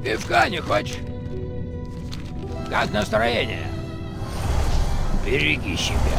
Пивка не хочешь? Как настроение? Береги себя.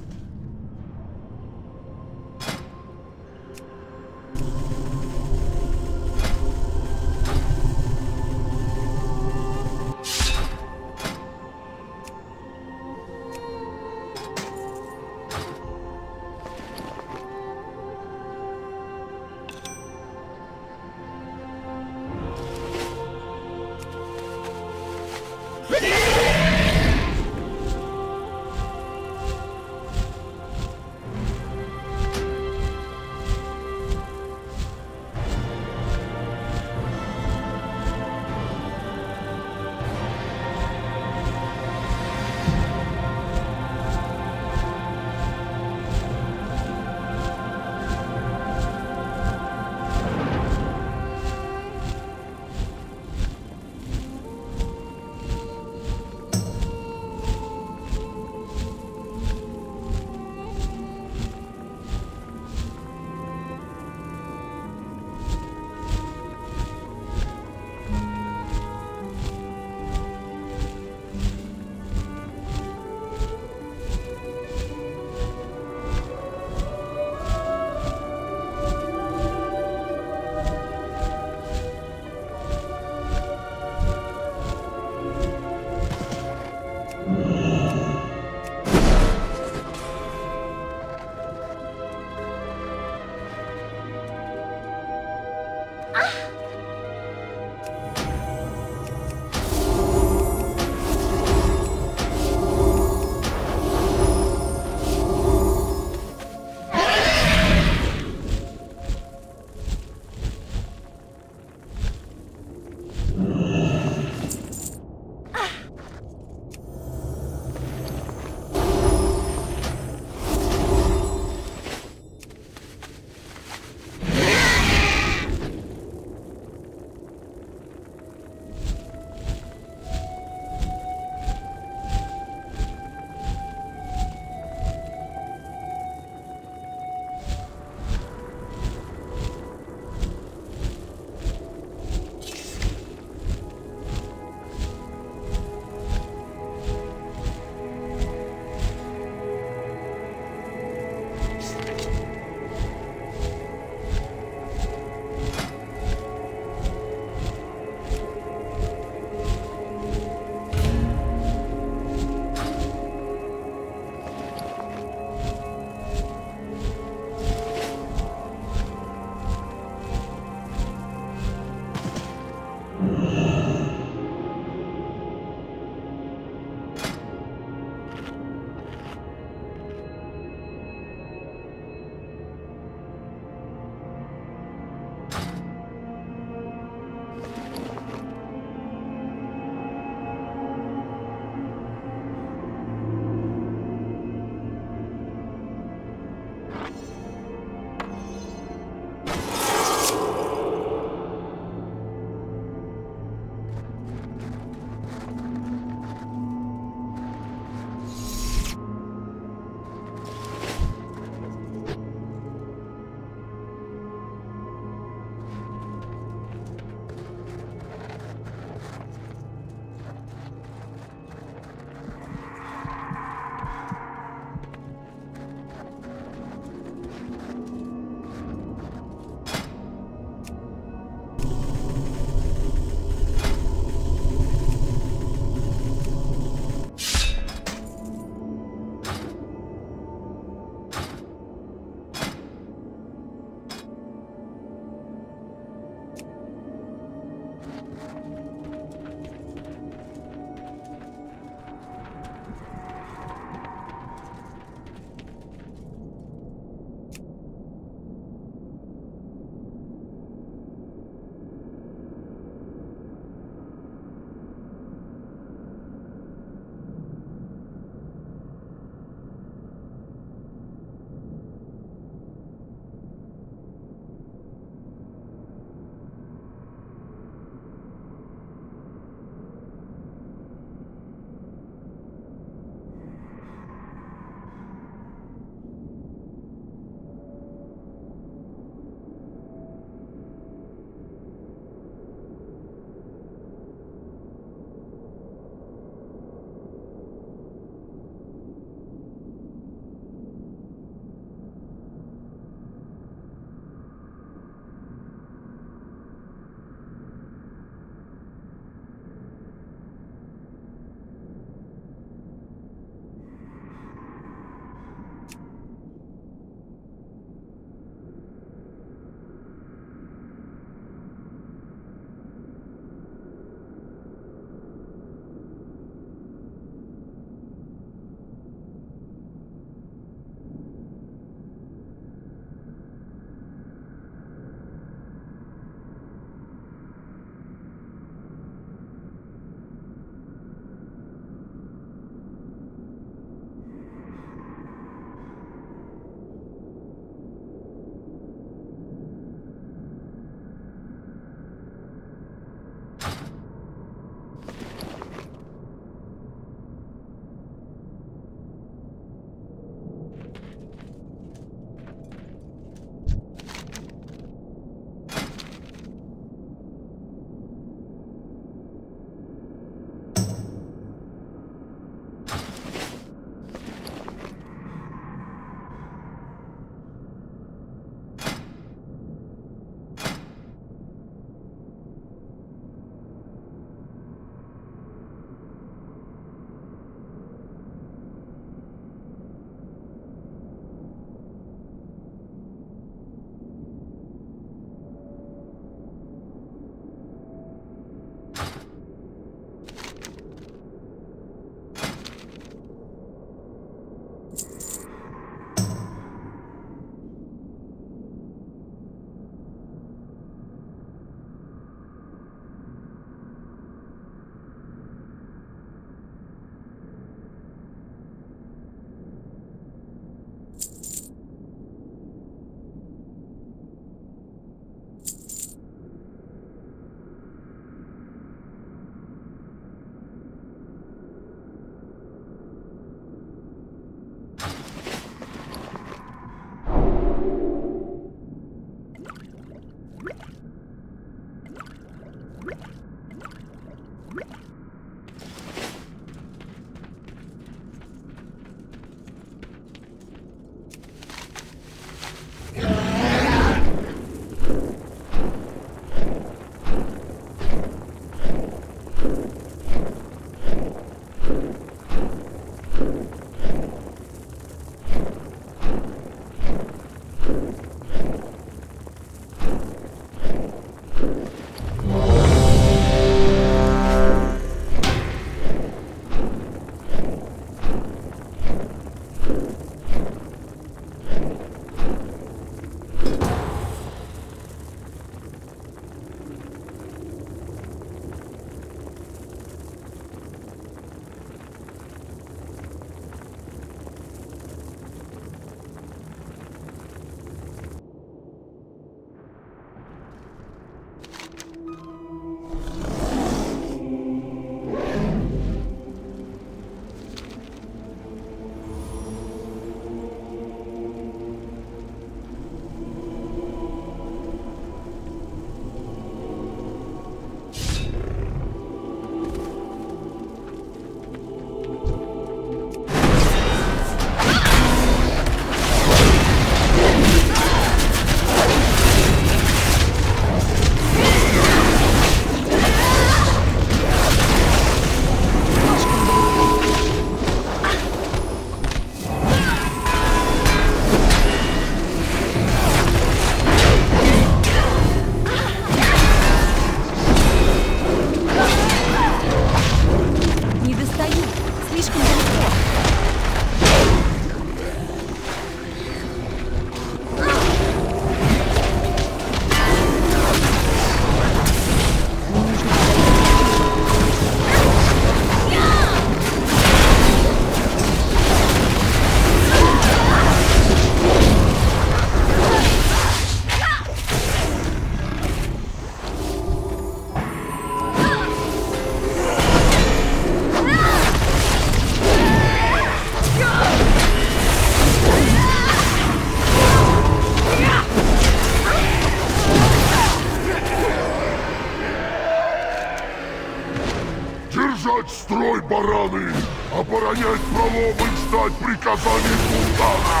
оборонять пролом и ждать приказаний султана!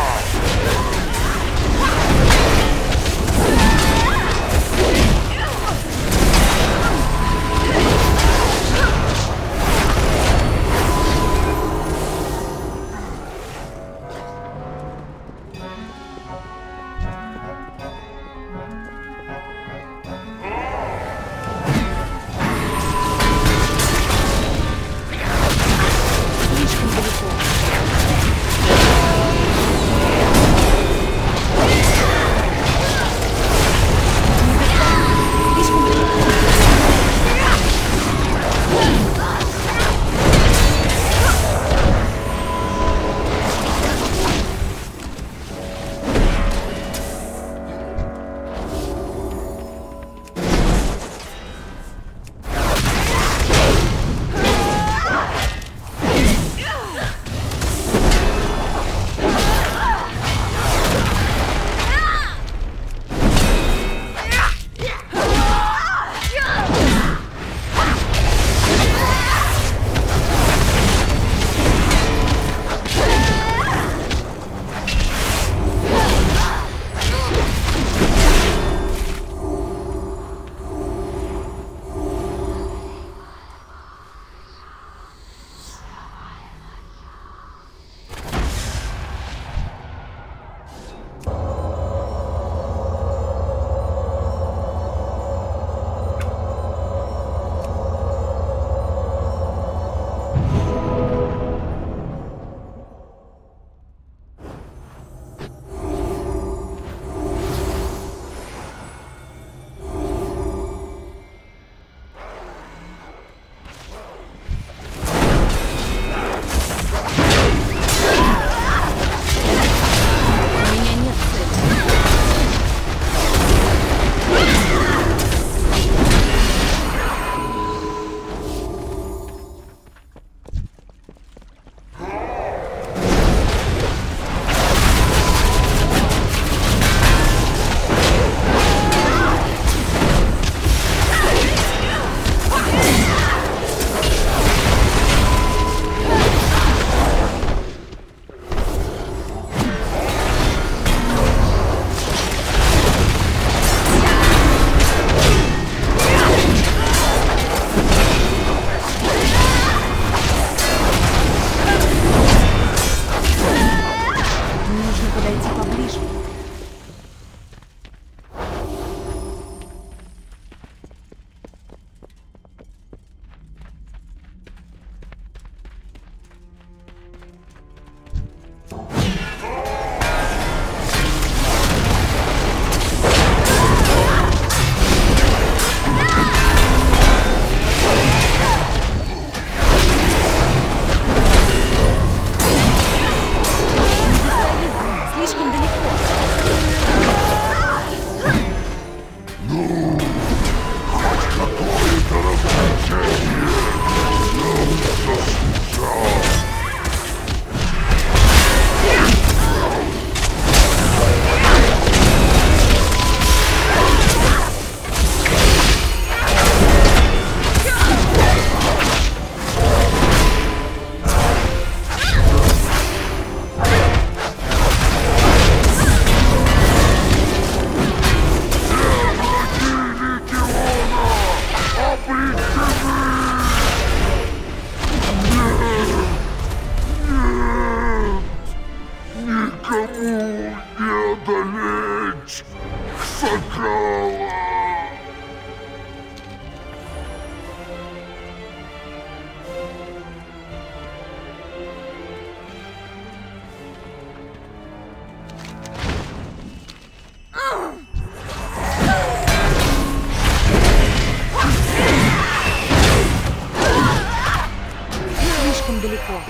далеко.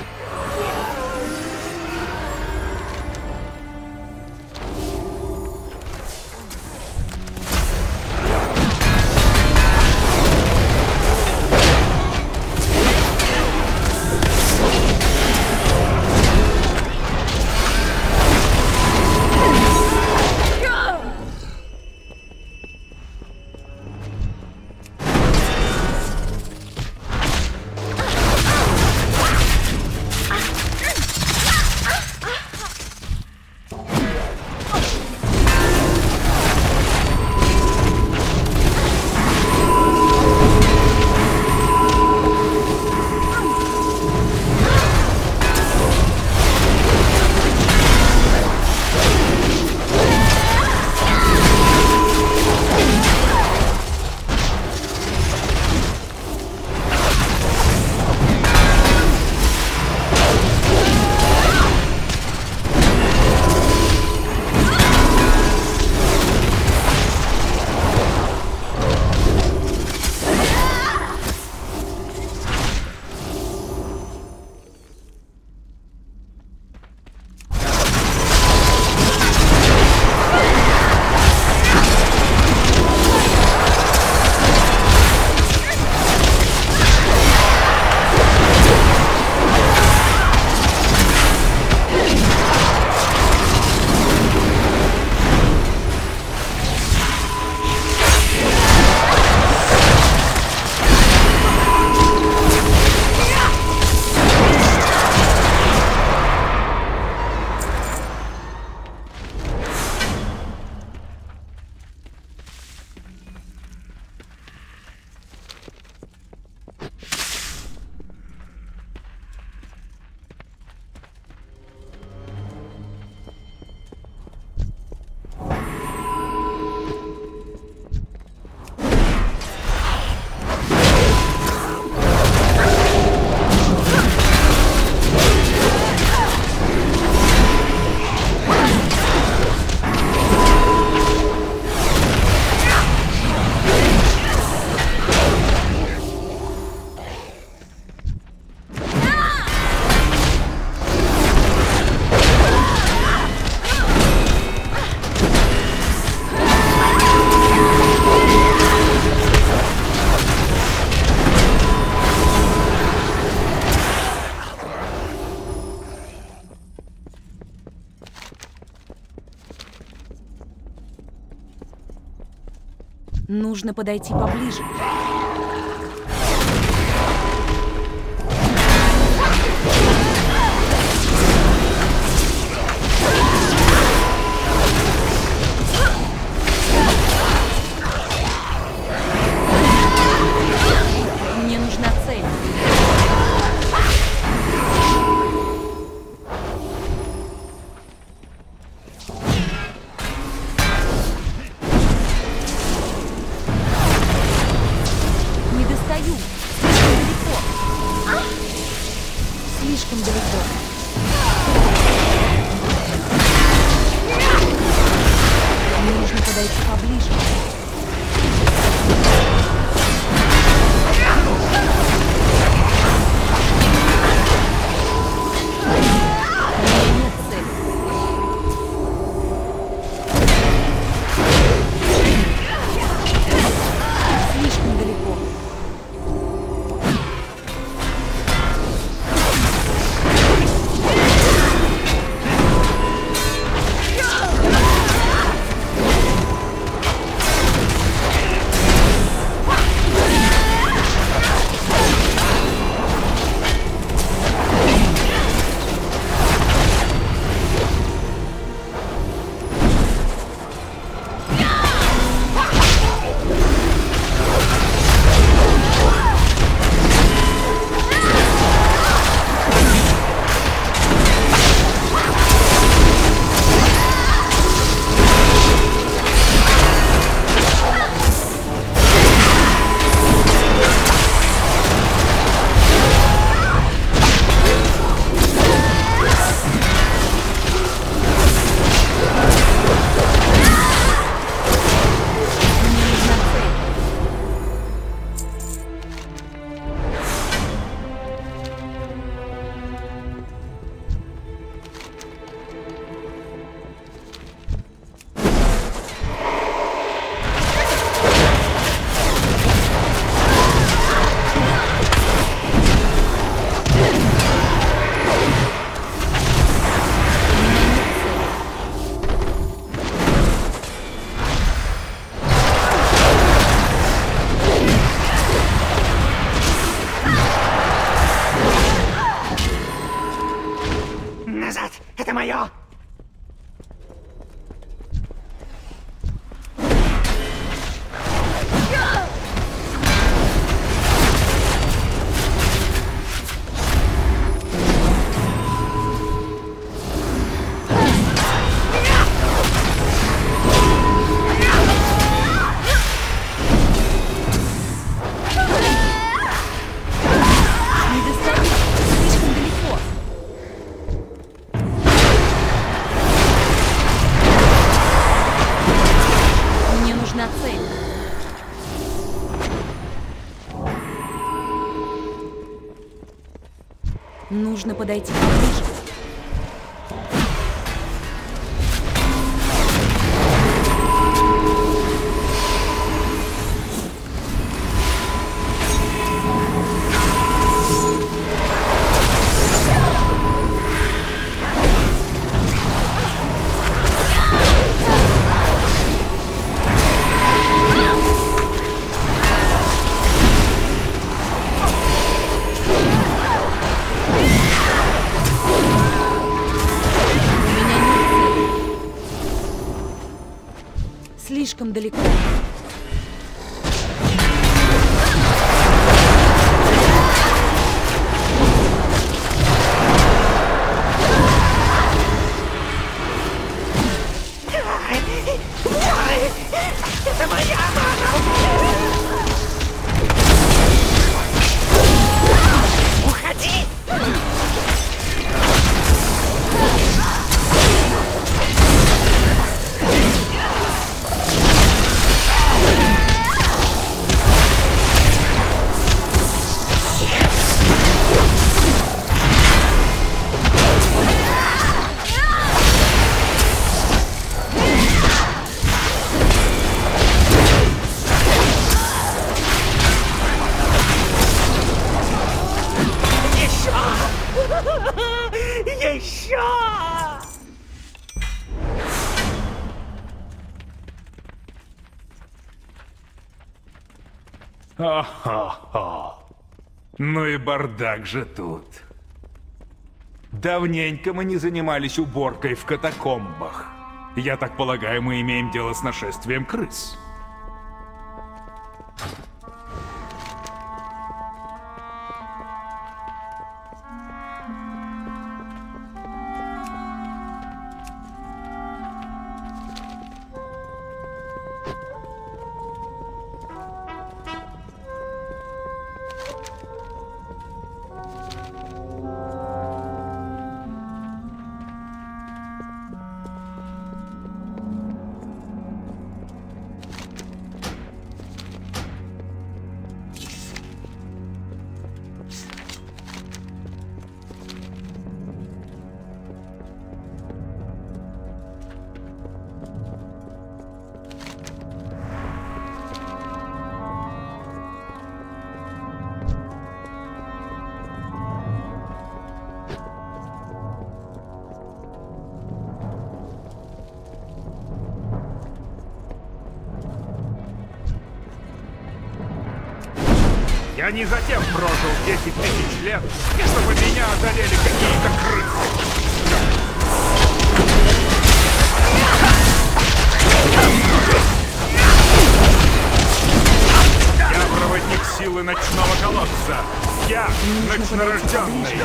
Нужно подойти поближе. Мне нужна цель. Не достаю. Слишком далеко. Слишком далеко. Мне нужно подойти поближе. Назад! Это мое! Нужно подойти поближе. Слишком далеко. Это моя мама! Уходи! О-хо-хо. Ну и бардак же тут. Давненько мы не занимались уборкой в катакомбах. Я так полагаю, мы имеем дело с нашествием крыс. Я не затем прожил 10 тысяч лет, чтобы меня одолели какие-то крысы. Я проводник силы ночного колодца. Я ночнорожденный.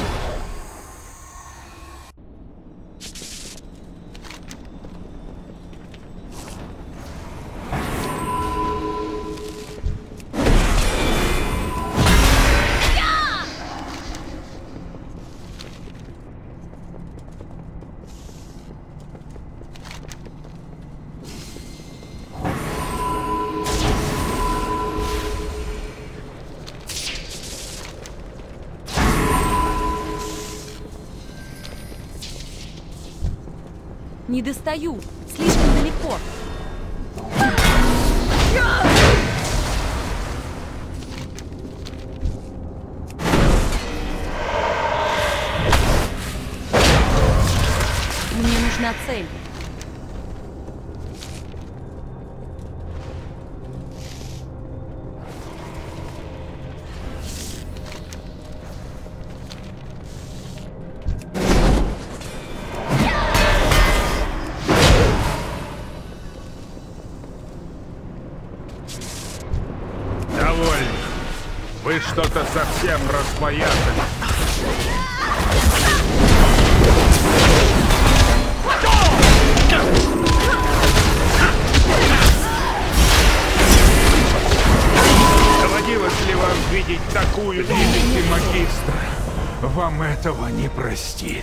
Не достаю. Слишком далеко. Мне нужна цель. Вы что-то совсем распоясали. Доводилось ли вам видеть такую великий магистр? Вам этого не простит.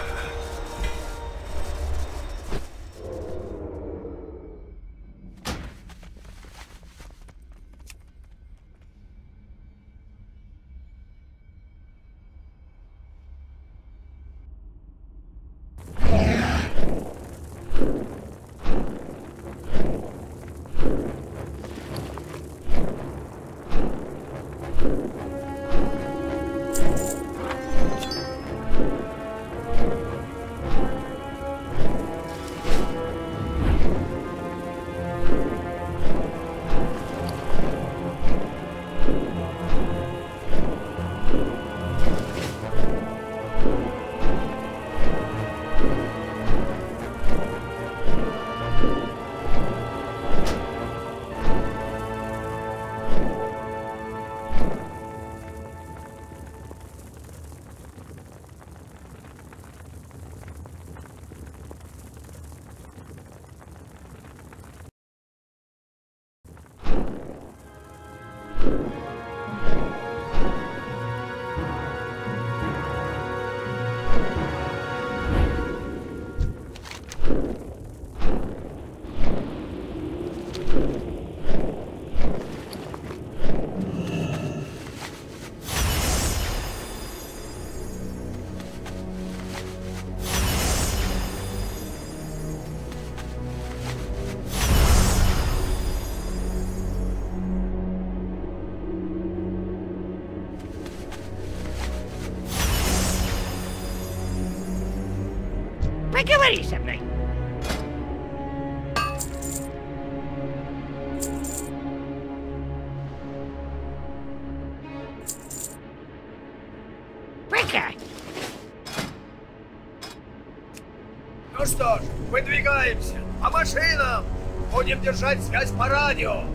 Поговори со мной. Ну что ж, выдвигаемся. По машинам! Будем держать связь по радио.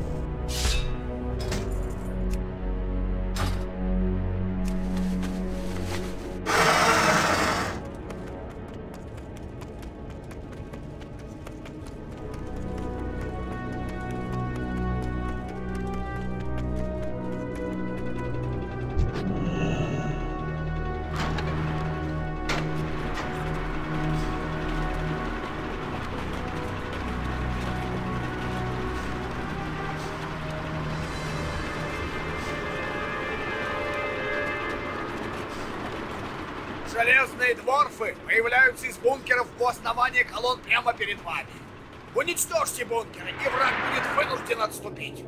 Железные дворфы появляются из бункеров у основания колонн прямо перед вами. Уничтожьте бункеры, и враг будет вынужден отступить.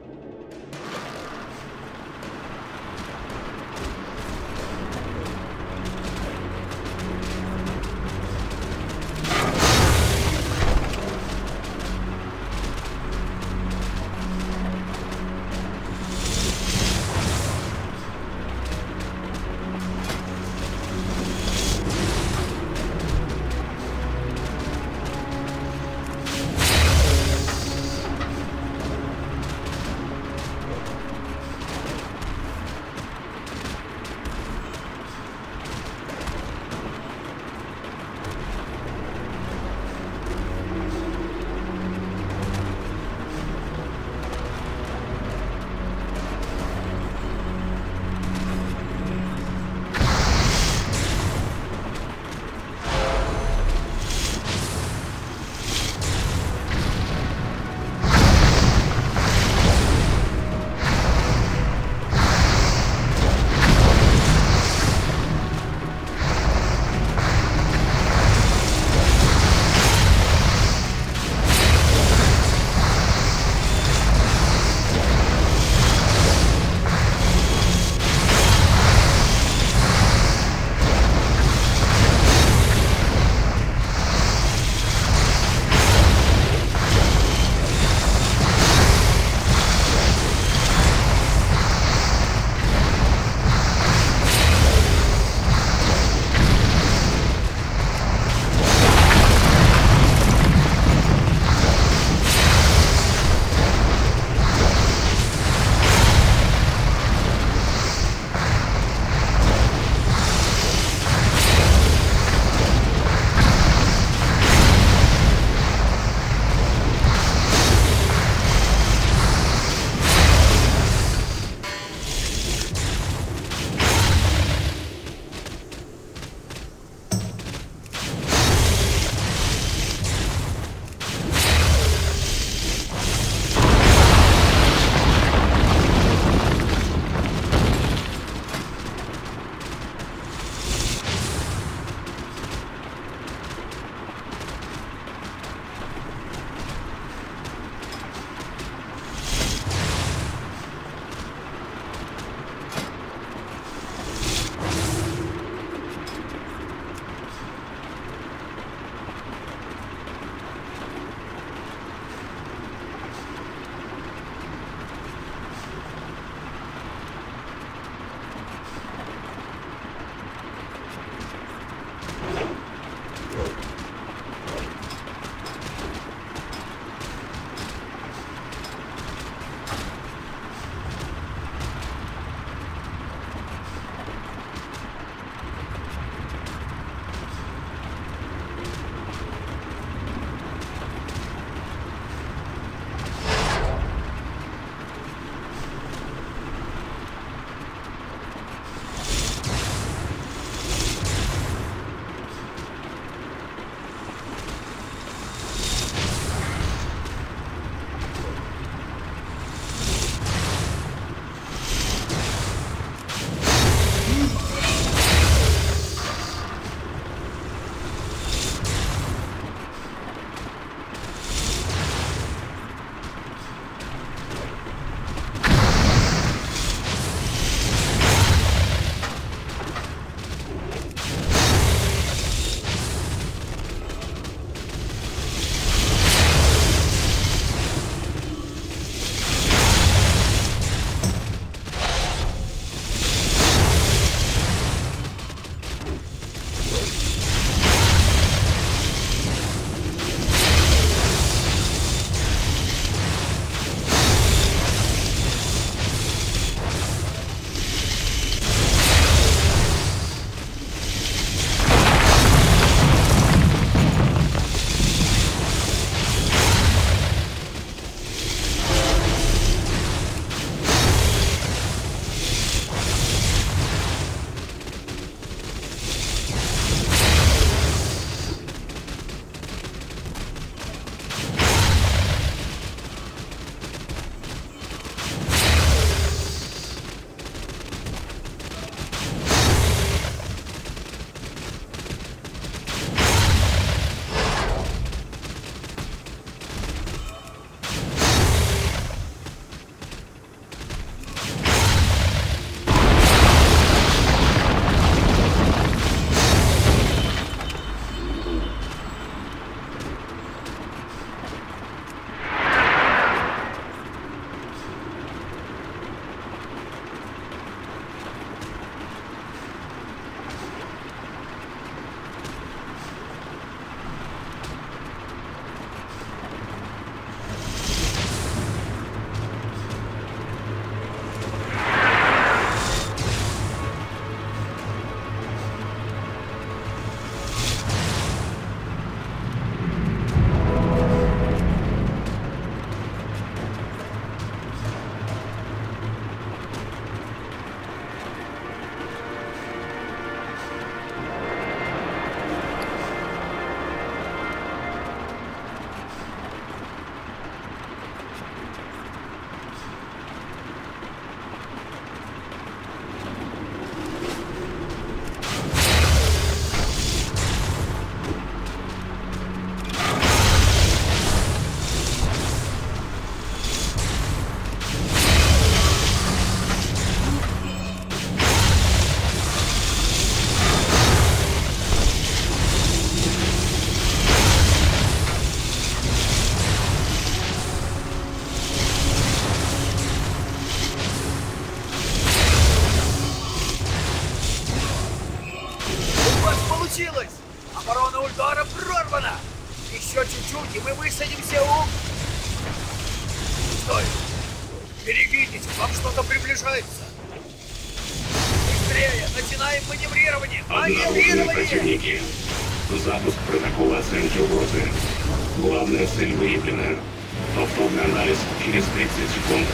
Еще чуть-чуть, и мы высадимся у... Стой! Берегитесь, к вам что-то приближается. Быстрее, начинаем маневрирование! Обнаружены противники. Запуск протокола оценки угрозы. Главная цель выявлена. Повторный анализ через 30 секунд.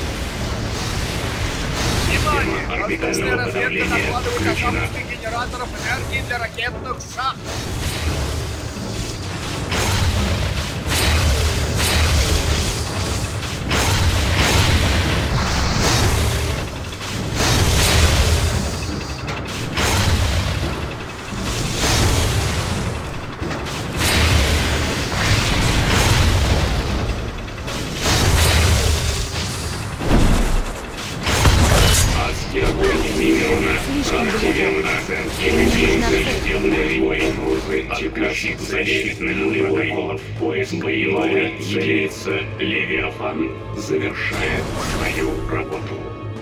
Внимание! Воздушная разведка подавления накладывает на включена. запуск генераторов энергии для ракетных шахт. Защитных протоколов. Поиск боевого единица Левиафан завершает свою работу.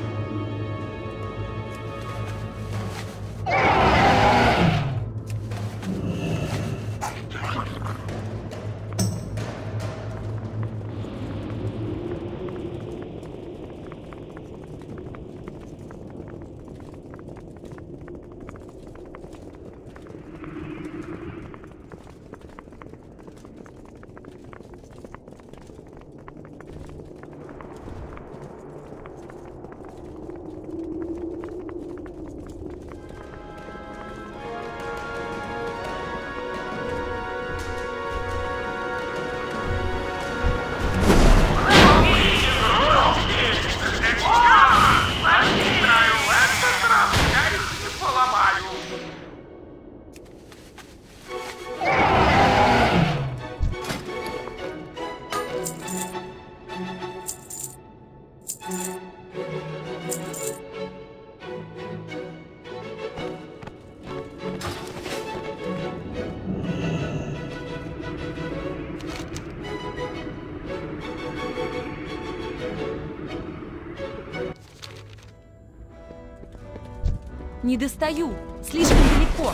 Не достаю. Слишком далеко.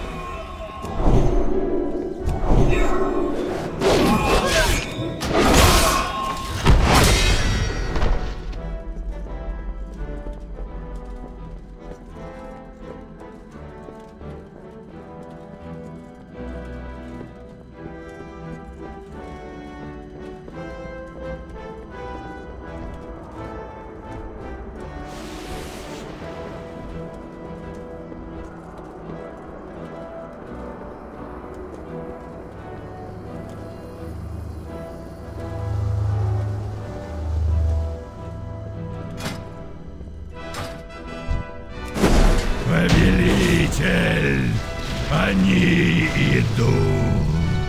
Повелитель, они идут.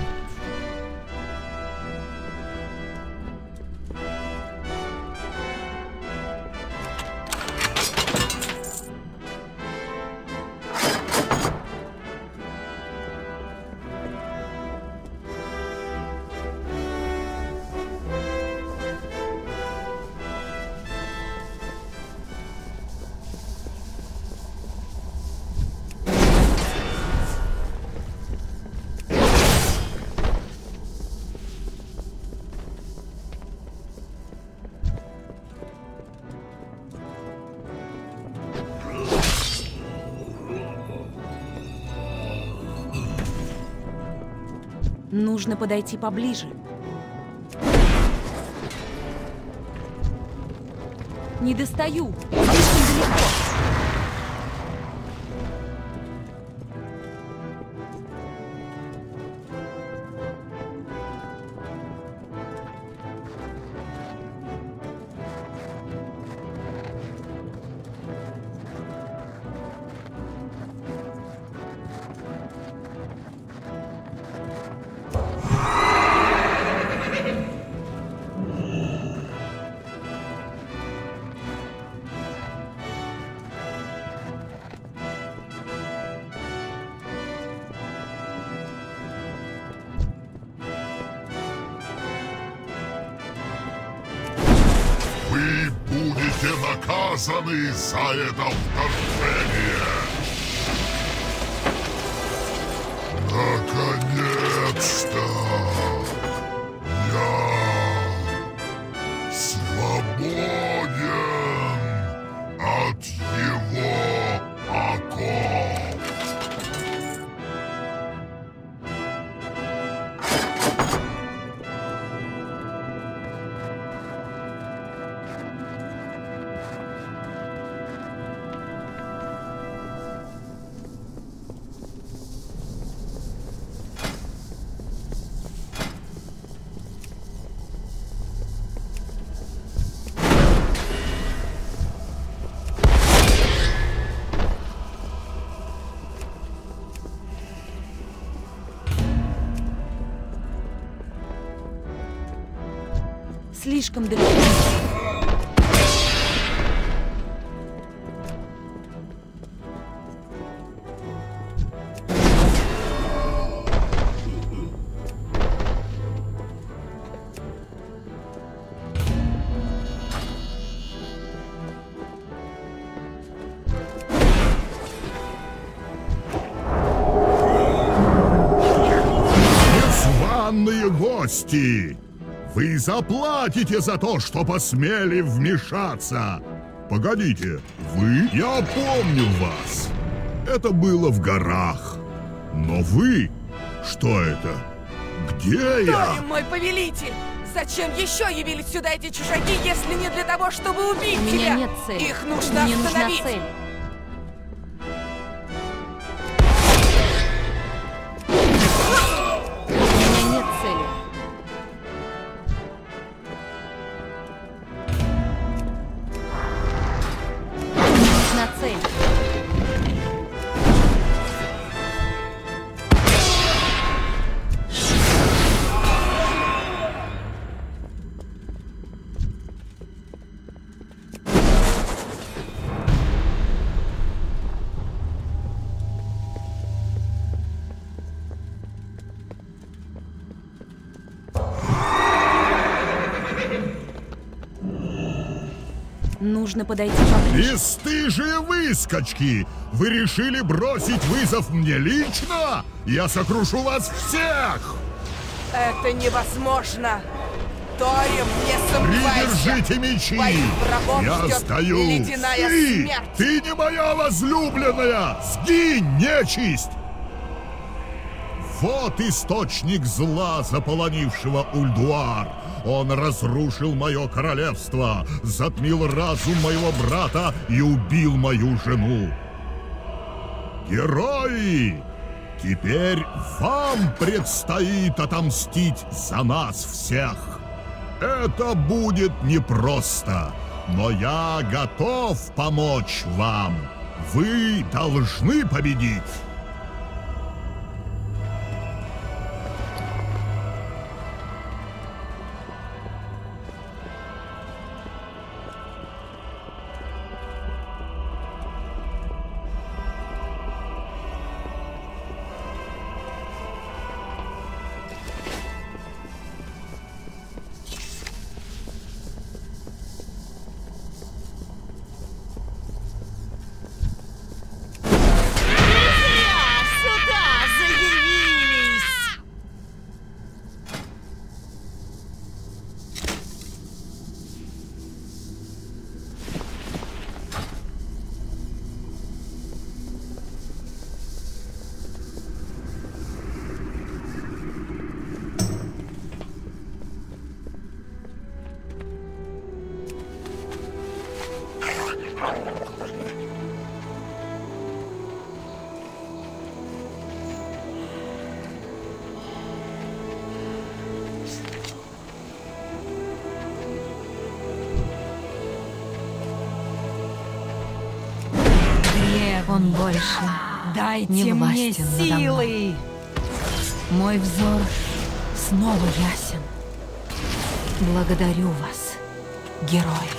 Нужно подойти поближе. Не достаю. Слишком далеко. Вы будете наказаны за это вторжение. Наконец-то! Слишком далеко. Незваные гости! Вы заплатите за то, что посмели вмешаться! Погодите, вы? Я помню вас! Это было в горах. Но вы? Что это? Где я? Торим, мой повелитель! Зачем еще явились сюда эти чужаки, если не для того, чтобы убить У меня тебя? нет цели. Их нужно Мне нужна остановить! цель. У меня нет цели. Мне нужна цель. Нужно подойти поближе. Бесстыжие выскочки! Вы решили бросить вызов мне лично? Я сокрушу вас всех! Это невозможно! Торим, не сомневайся! Придержите мечи! Твоих врагов Я ждет стою! ледяная смерть! Ты не моя возлюбленная! Сгинь, нечисть! Вот источник зла, заполонившего Ульдуар. Он разрушил мое королевство, затмил разум моего брата и убил мою жену. Герои! Теперь вам предстоит отомстить за нас всех. Это будет непросто, но я готов помочь вам. Вы должны победить. Он больше Дайте не мне властен надо мной. силы! Мой взор снова ясен. Благодарю вас, герои.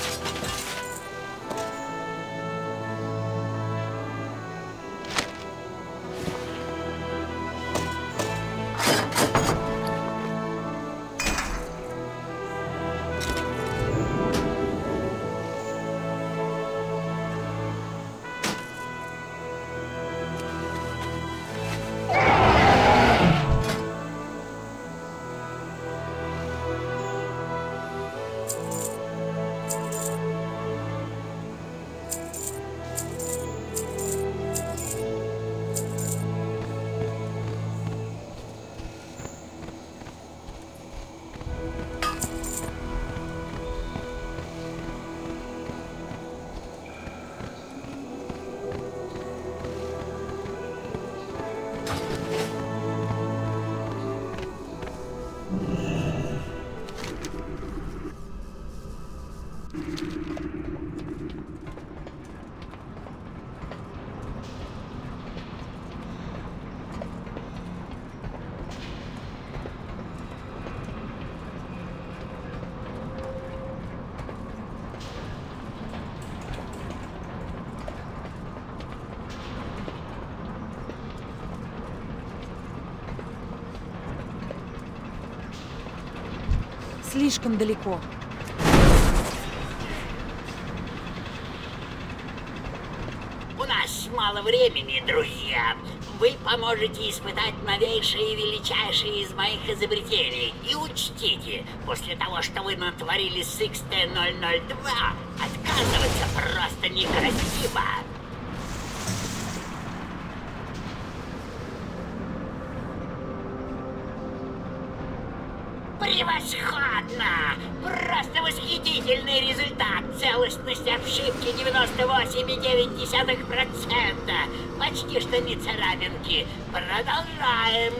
Слишком далеко. У нас мало времени, друзья. Вы поможете испытать новейшие и величайшие из моих изобретений. И учтите, после того, что вы натворили с XT-002, отказываться просто некрасиво. Превосходно! Просто восхитительный результат! Целостность обшивки 98,9%. Почти что не царапинки. Продолжаем.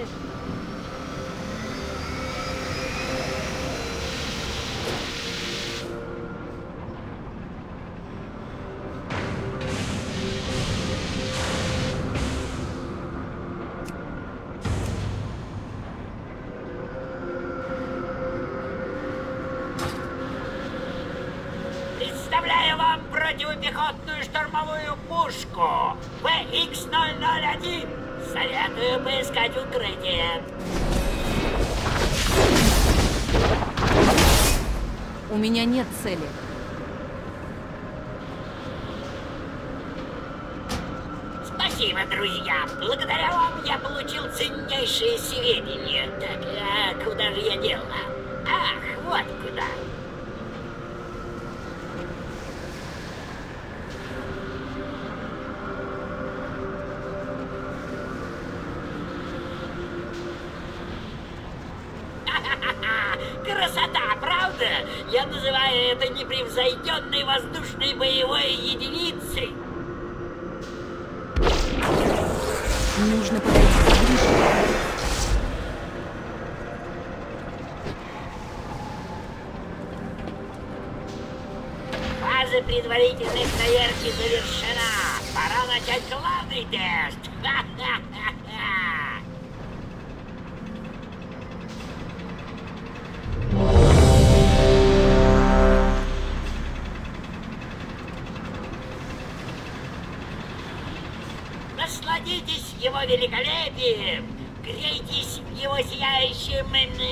Представляю вам противопехотную штурмовую пушку VX-001. Советую поискать укрытие. У меня нет цели. Спасибо, друзья. Благодаря вам я получил ценнейшие сведения. Так, а куда же я дела? Ах, вот куда. Красота, правда? Я называю это непревзойденной воздушной боевой единицей. Нужно подойти поближе. Фаза предварительной проверки завершена. Пора начать главный тест. Насладитесь его великолепием, грейтесь в его сияющем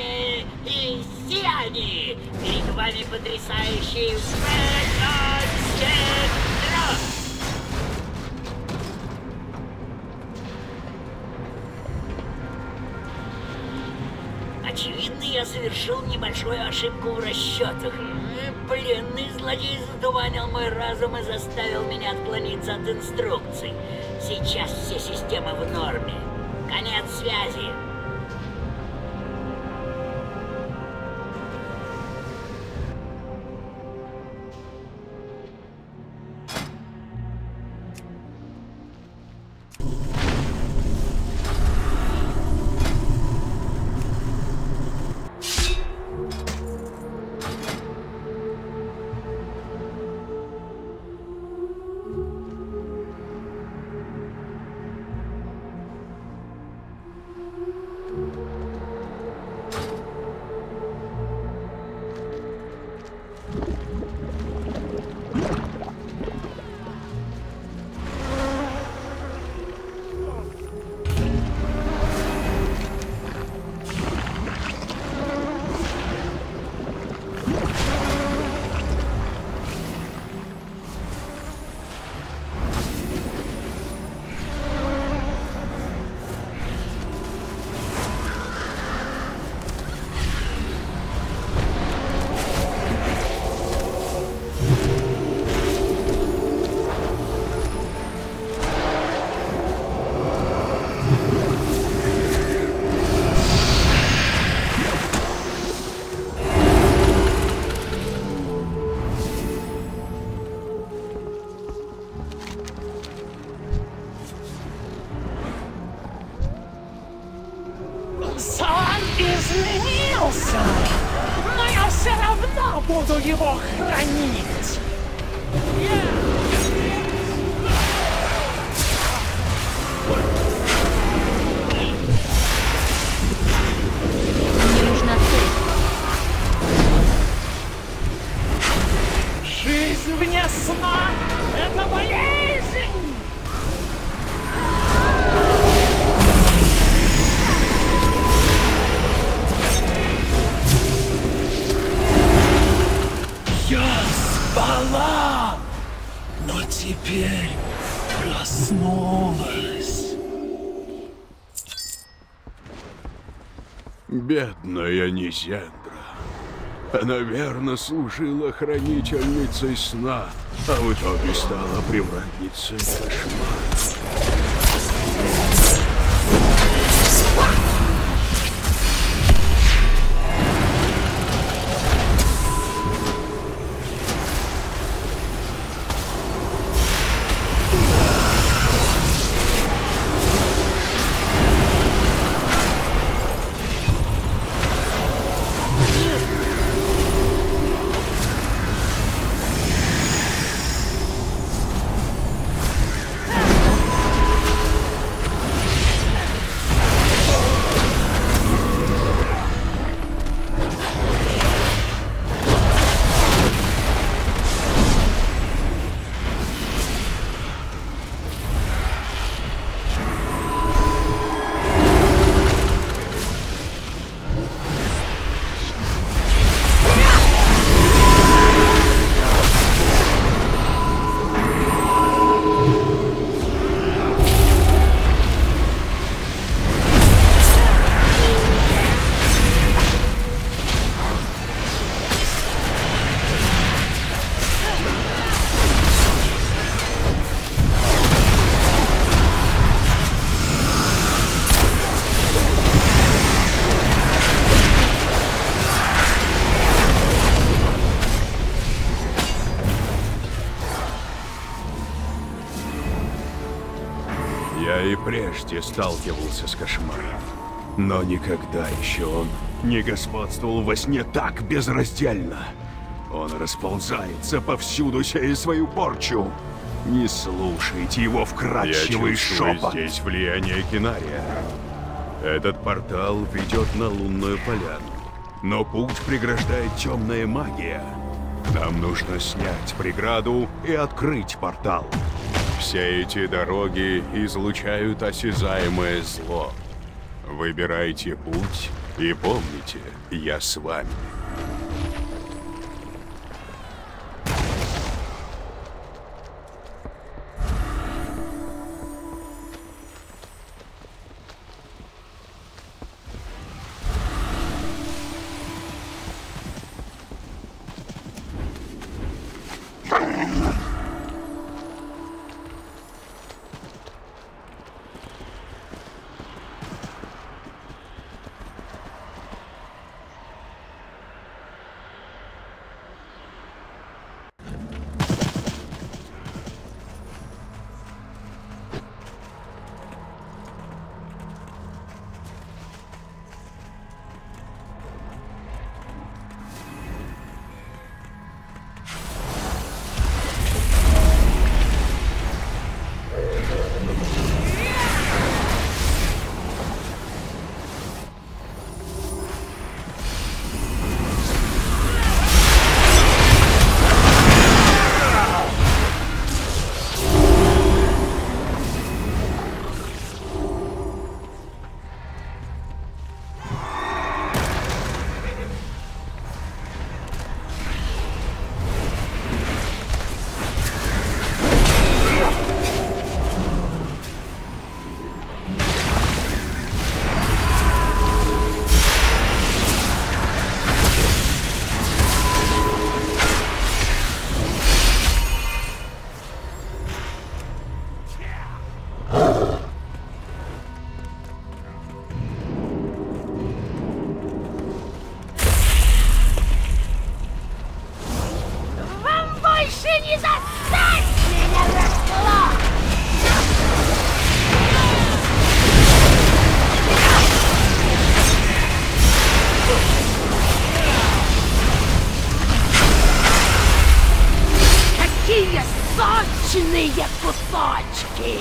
сиянии. Перед вами потрясающий V07. Очевидно, я совершил небольшую ошибку в расчетах. Пленный злодей затуманил мой разум и заставил меня отклониться от инструкций. Сейчас все системы в норме. Конец связи. Сон изменился, но я все равно буду его хранить. Мне нужна цель. Жизнь вне сна — это болезнь! теперь проснулась. Бедная Низендра. Она верно служила хранительницей сна, а в итоге стала привратницей кошмара. Я и прежде сталкивался с кошмаром, но никогда еще он не господствовал во сне так безраздельно. Он расползается повсюду, сея свою порчу. Не слушайте его вкрадчивый шепот. Здесь влияние Кинария. Этот портал ведет на лунную поляну, но путь преграждает темная магия. Нам нужно снять преграду и открыть портал. Все эти дороги излучают осязаемое зло. Выбирайте путь и помните, я с вами. Сочные кусочки!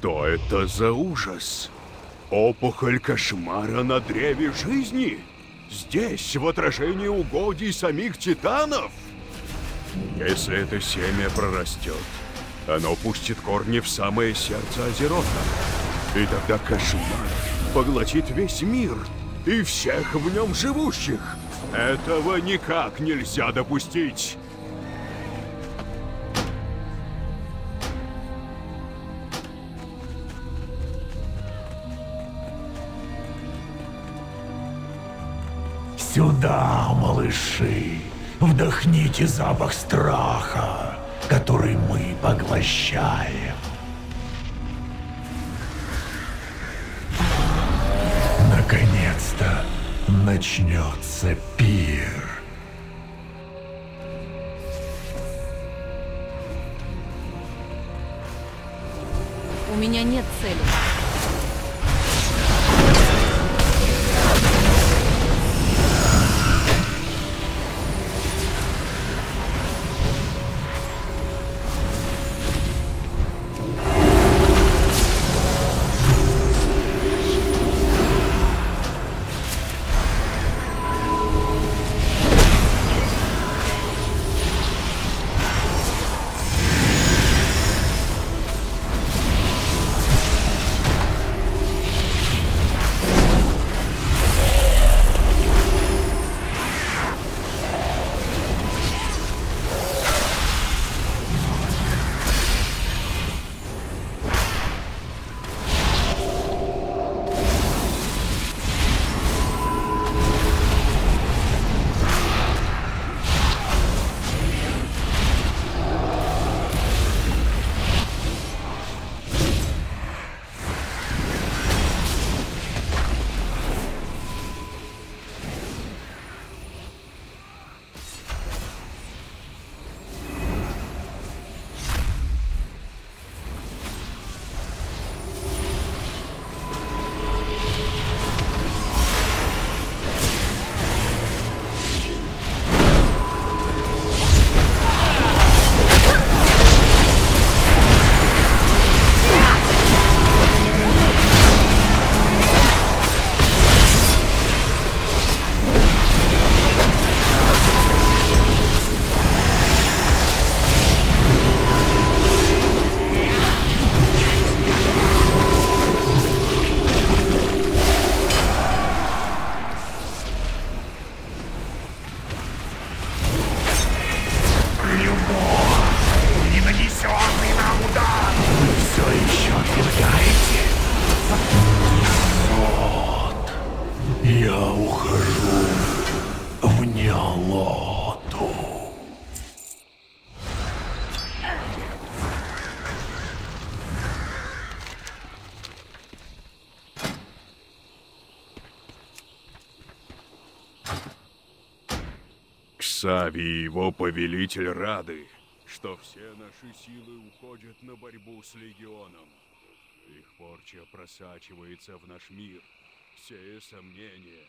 Что это за ужас? Опухоль кошмара на древе жизни? Здесь, в отражении угодий самих титанов? Если это семя прорастет, оно пустит корни в самое сердце Азерота. И тогда кошмар поглотит весь мир и всех в нем живущих. Этого никак нельзя допустить. Сюда, малыши, вдохните запах страха, который мы поглощаем. Наконец-то начнется пир. У меня нет цели. Я ухожу в Неолоту. Ксави и его повелитель рады, что все наши силы уходят на борьбу с Легионом. Их порча просачивается в наш мир, сея сомнения.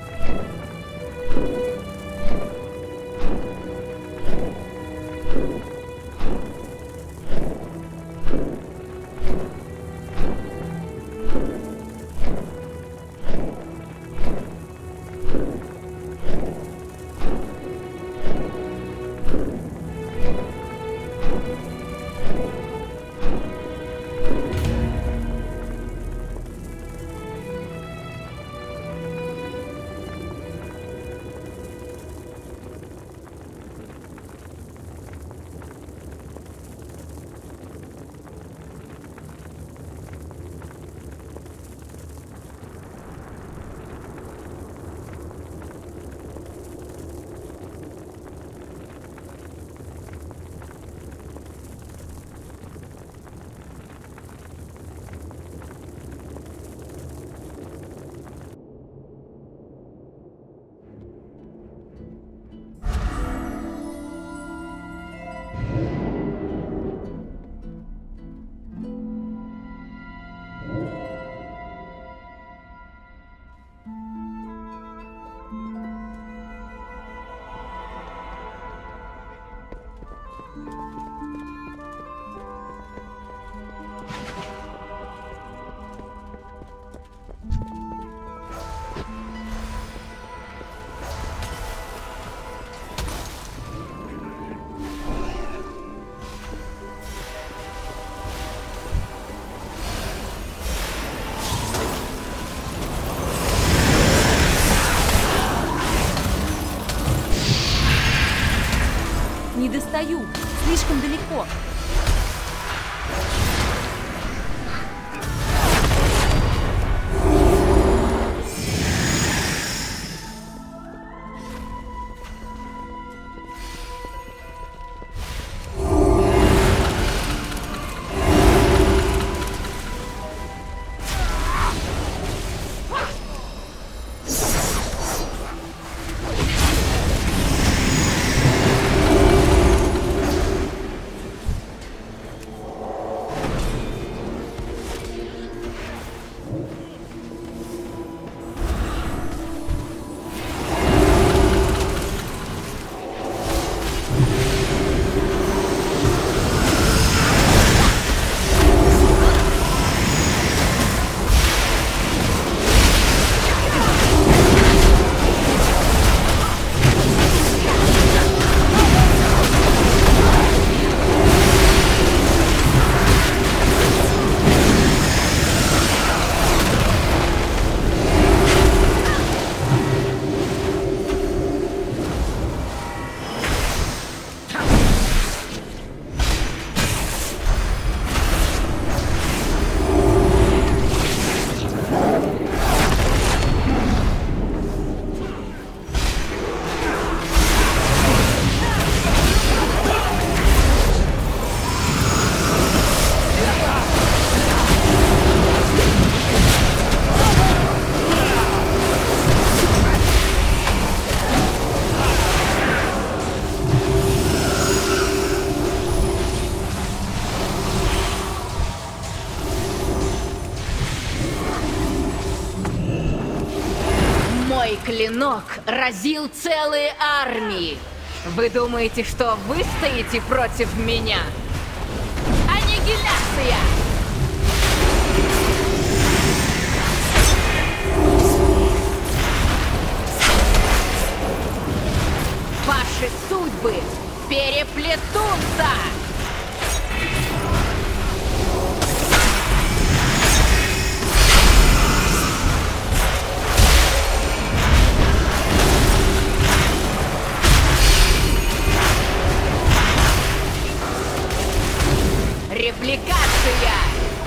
you клинок разил целые армии. Вы думаете, что вы стоите против меня? Аннигиляция! Ваши судьбы переплетутся! Репликация!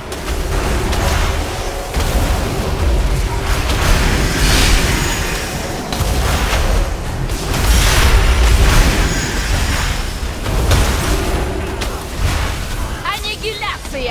Аннигиляция!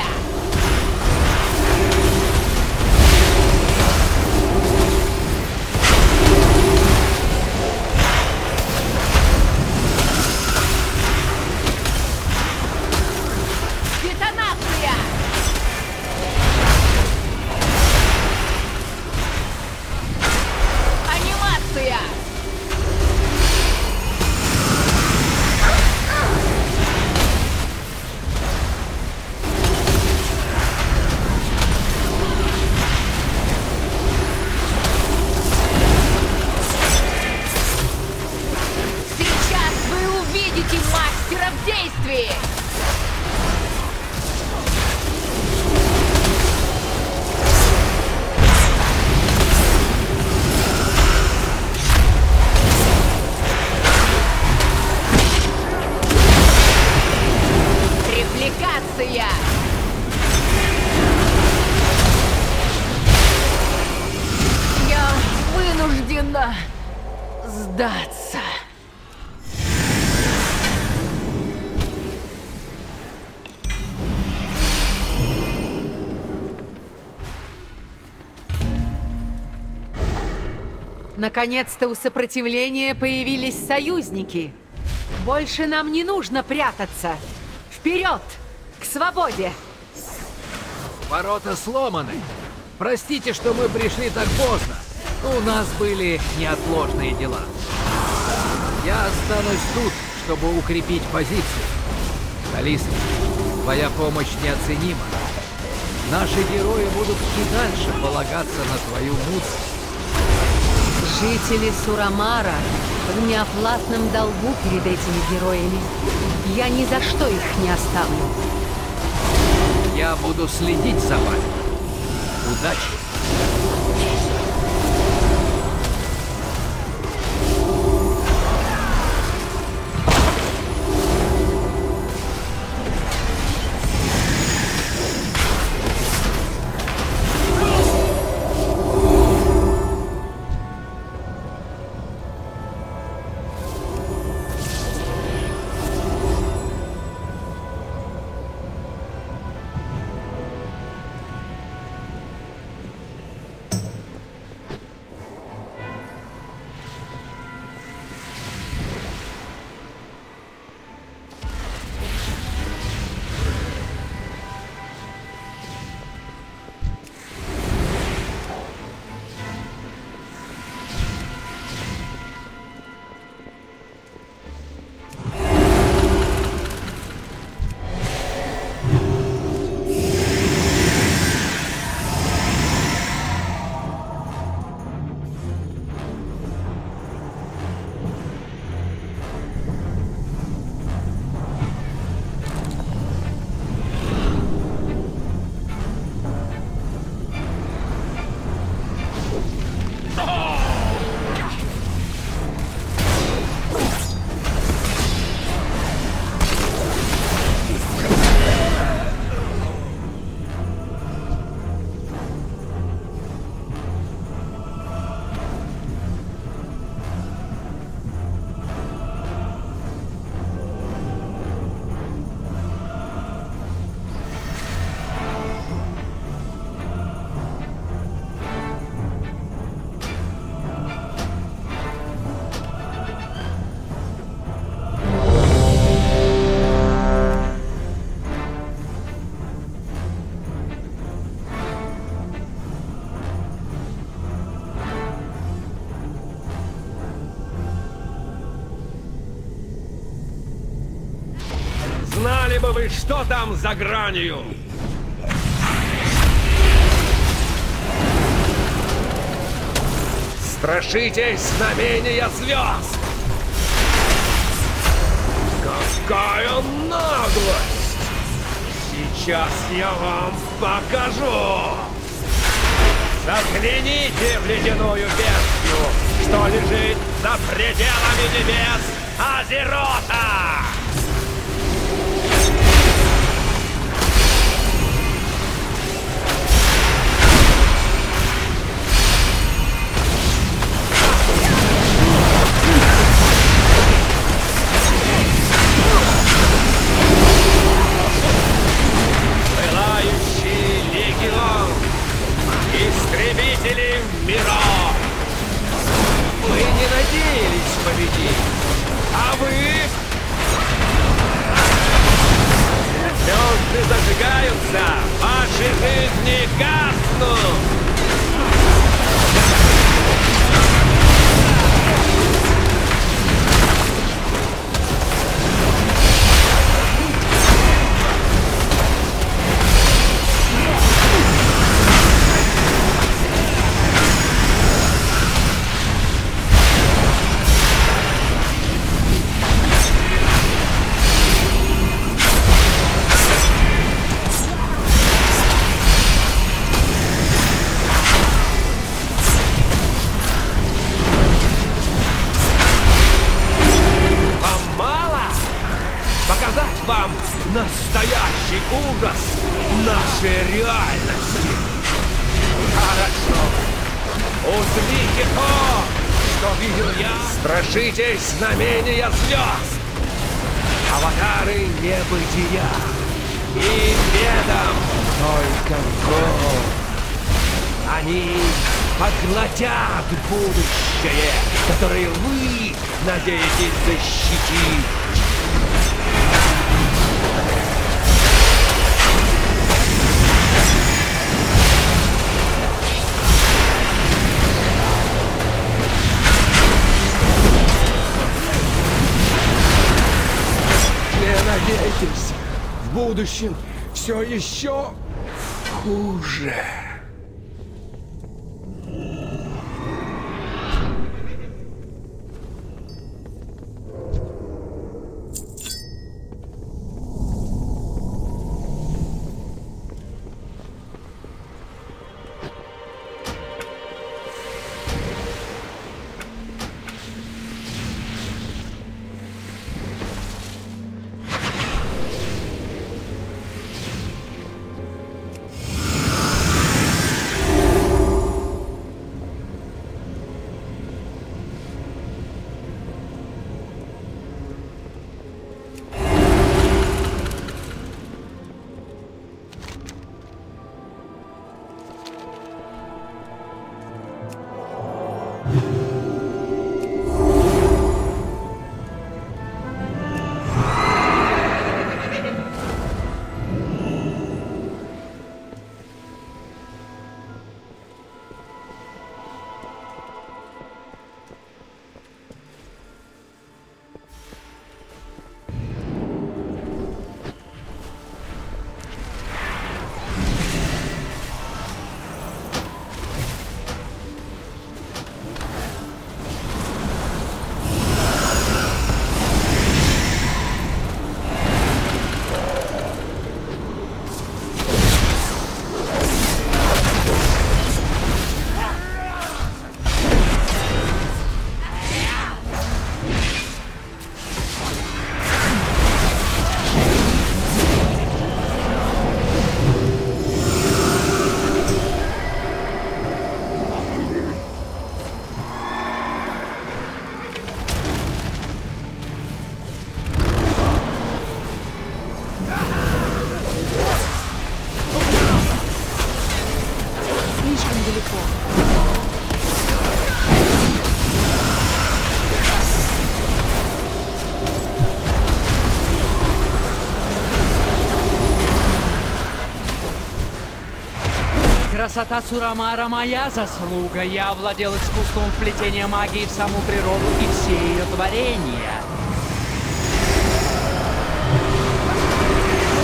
Мастера в действии! Репликация! Я вынуждена сдаться. Наконец-то у сопротивления появились союзники. Больше нам не нужно прятаться. Вперед! К свободе! Ворота сломаны. Простите, что мы пришли так поздно. У нас были неотложные дела. Я останусь тут, чтобы укрепить позиции. Алиса, твоя помощь неоценима. Наши герои будут и дальше полагаться на твою мудрость. Жители Сурамара в неоплатном долгу перед этими героями. Я ни за что их не оставлю. Я буду следить за вами. Удачи! вы, что там за гранью? Страшитесь знамения звезд! Какая наглость! Сейчас я вам покажу! Загляните в ледяную бездну, что лежит за пределами небес Азерота! Пылающий легион! Истребители миров! Вы не надеялись победить, а вы... Звезды зажигаются, ваши жизни гаснут! Вам настоящий ужас нашей реальности. Хорошо. Узрите то, что видел я. Страшитесь знамения звезд. Аватары небытия. И ведом только гол. Они поглотят будущее, которое вы надеетесь защитить. Надейтесь, в будущем все еще хуже. Красота Сурамара — моя заслуга. Я овладел искусством вплетения магии в саму природу и все ее творения.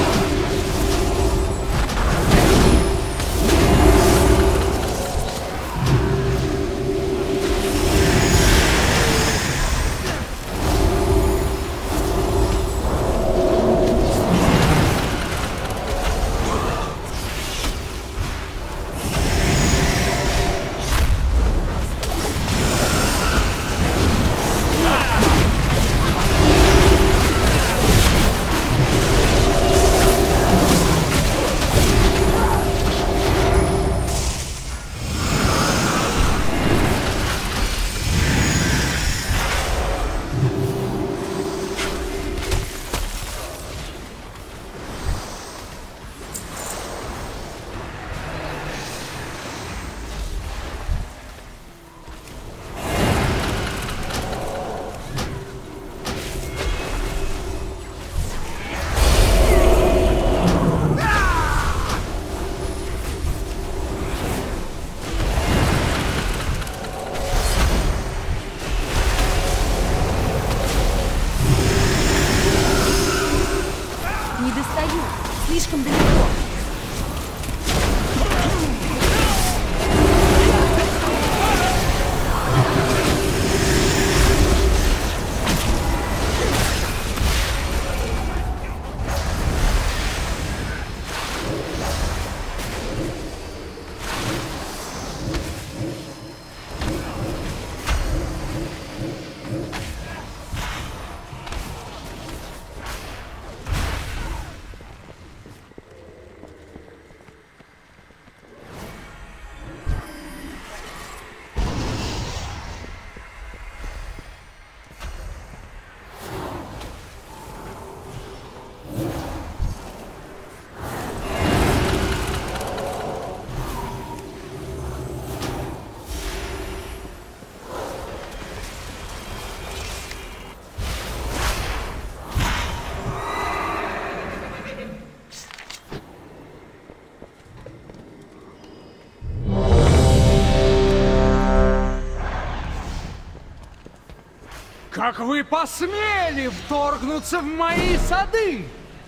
Как вы посмели вторгнуться в мои сады?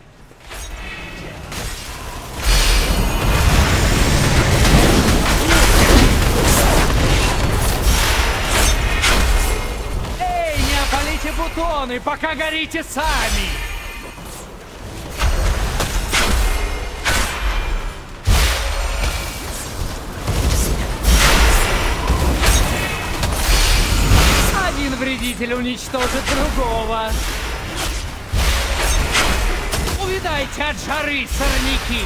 Эй, не опалите бутоны, пока горите сами! Один вредитель уничтожит другого. Увидайте от жары, сорняки!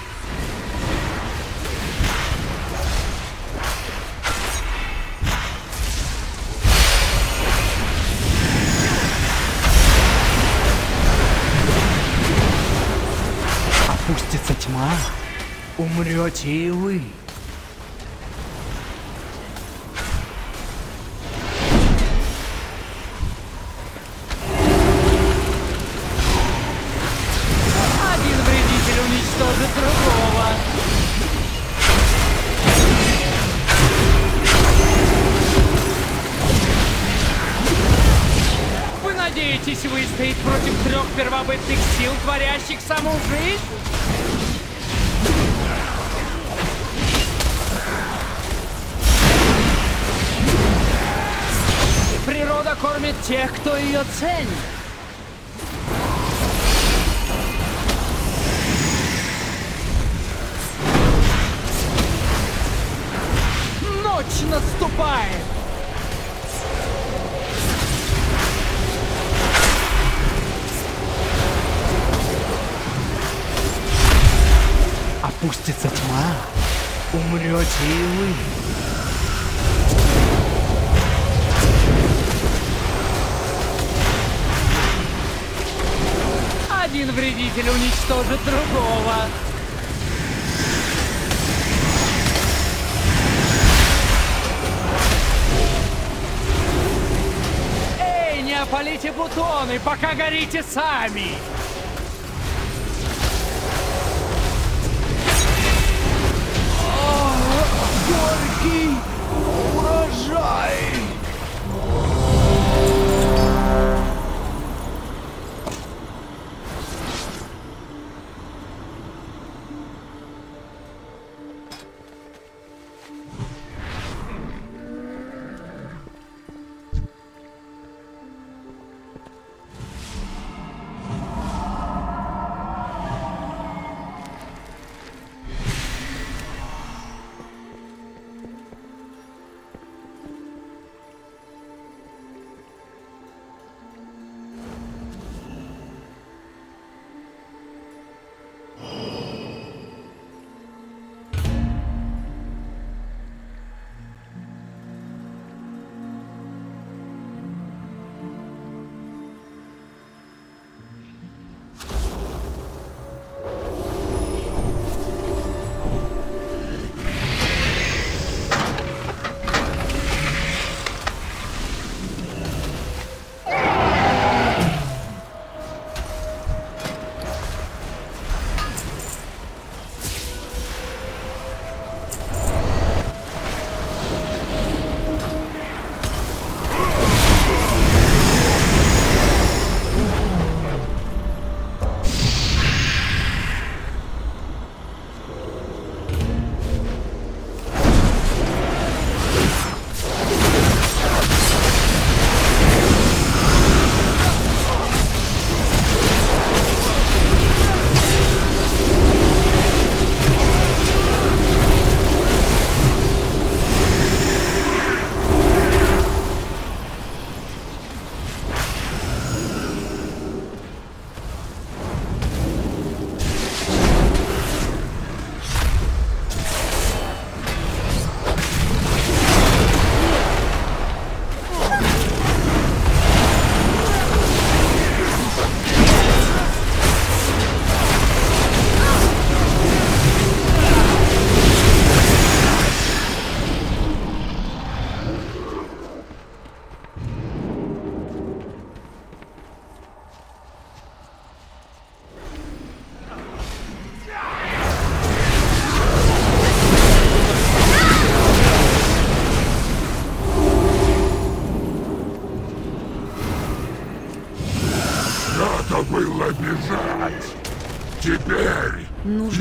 Опустится тьма, умрете и вы. Уничтожит другого. Вы надеетесь выстоять против 3 первобытных сил, творящих саму жизнь? Природа кормит тех, кто ее ценит. Ночь наступает! Опустится тьма, умрете и вы. Один вредитель уничтожит другого. Опалите бутоны, пока горите сами! Горький урожай!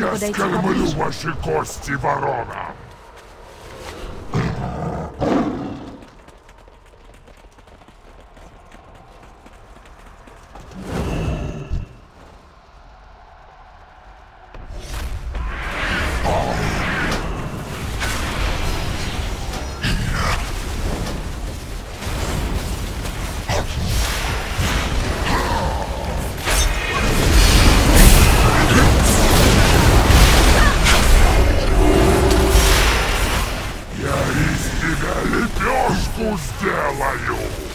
Я подойти скормлю поближе? ваши кости, ворона! Сделаю!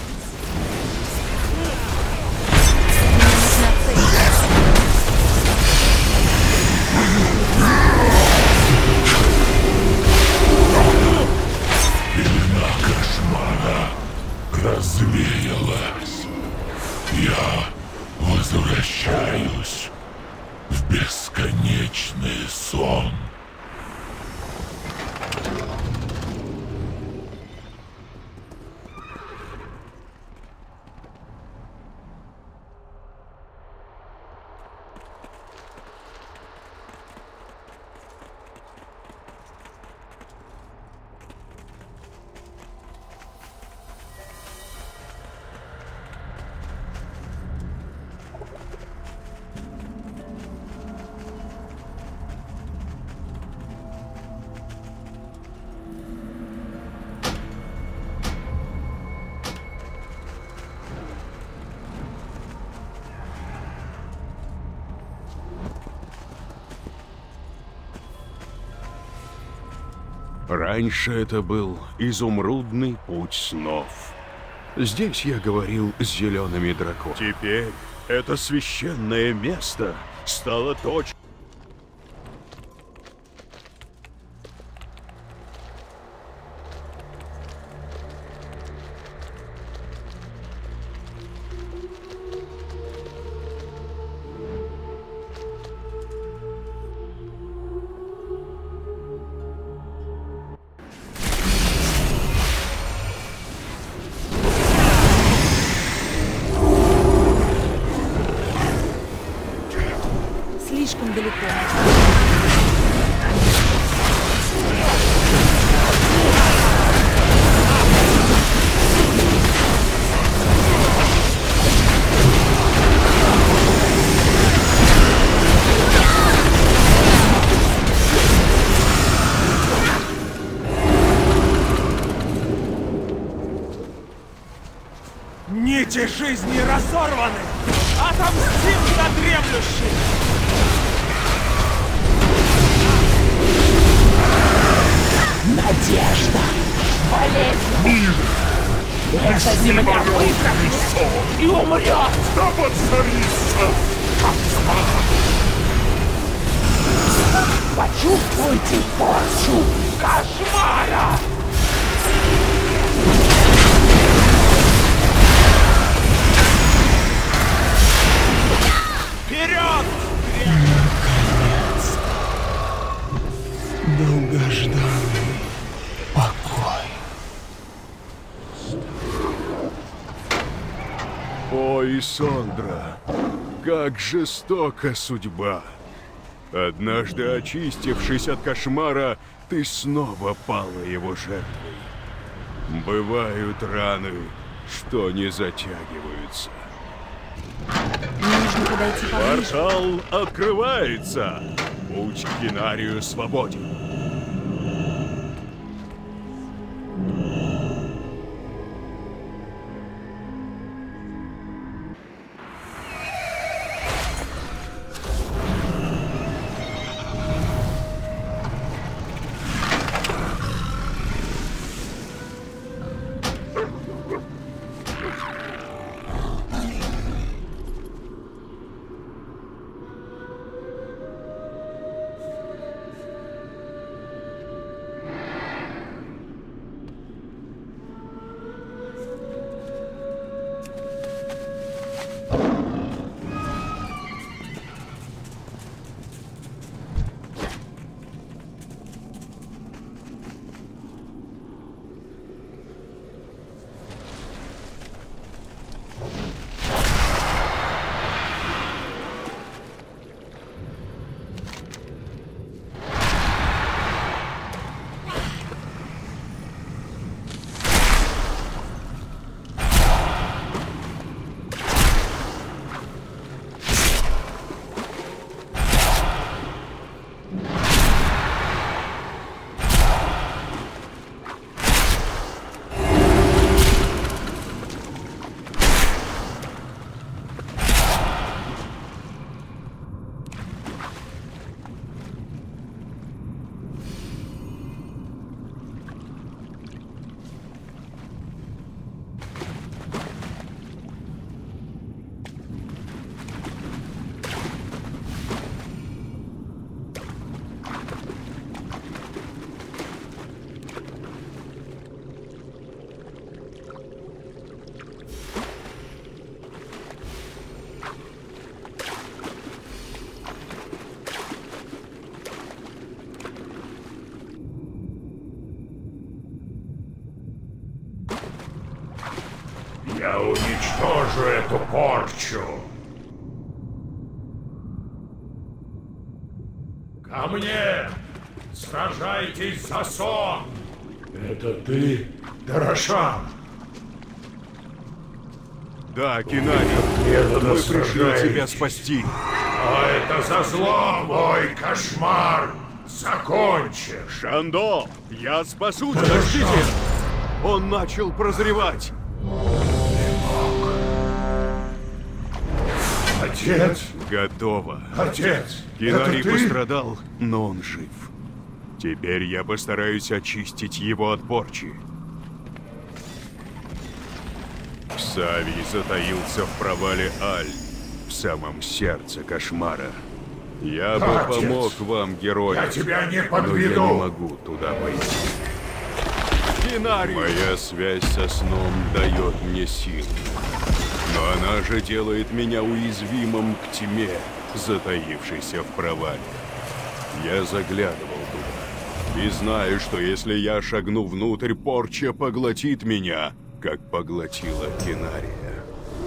Пелена кошмара развеялась. Я возвращаюсь в бесконечный сон. Раньше это был изумрудный путь снов. Здесь я говорил с зелеными драконами. Теперь это священное место стало точкой. Слишком далеко. Нити жизни разорваны! Отомстим за дремлющих! Надежда! Болезнь! Эта земля высохнет и умрет! Да подсорится! Почувствуйте порчу кошмара! Вперед! Наконец! Долгожданный покой. Ой, Сондра, как жестока судьба. Однажды очистившись от кошмара, ты снова пала его жертвой. Бывают раны, что не затягиваются. Нужно подойти поближе. Портал открывается! Путь к Кинарию свободен. Я уничтожу эту порчу. Ко мне! Сражайтесь за сон! Это ты, Дорошан? Да, Кинари, мы пришли тебя спасти. А это за зло, мой кошмар! Закончишь! Шандо, я спасу тебя! Подождите! Он начал прозревать! Отец! Готово. Отец! Кинари это ты? пострадал, но он жив. Теперь я постараюсь очистить его от порчи. Савий затаился в провале Аль, в самом сердце кошмара. Я бы Отец, помог вам, герои, я тебя не но подведу. я не могу туда пойти. Кинари! Моя связь со сном дает мне силу. Но она же делает меня уязвимым к тьме, затаившейся в провале. Я заглядывал туда и знаю, что если я шагну внутрь, порча поглотит меня, как поглотила Кинария.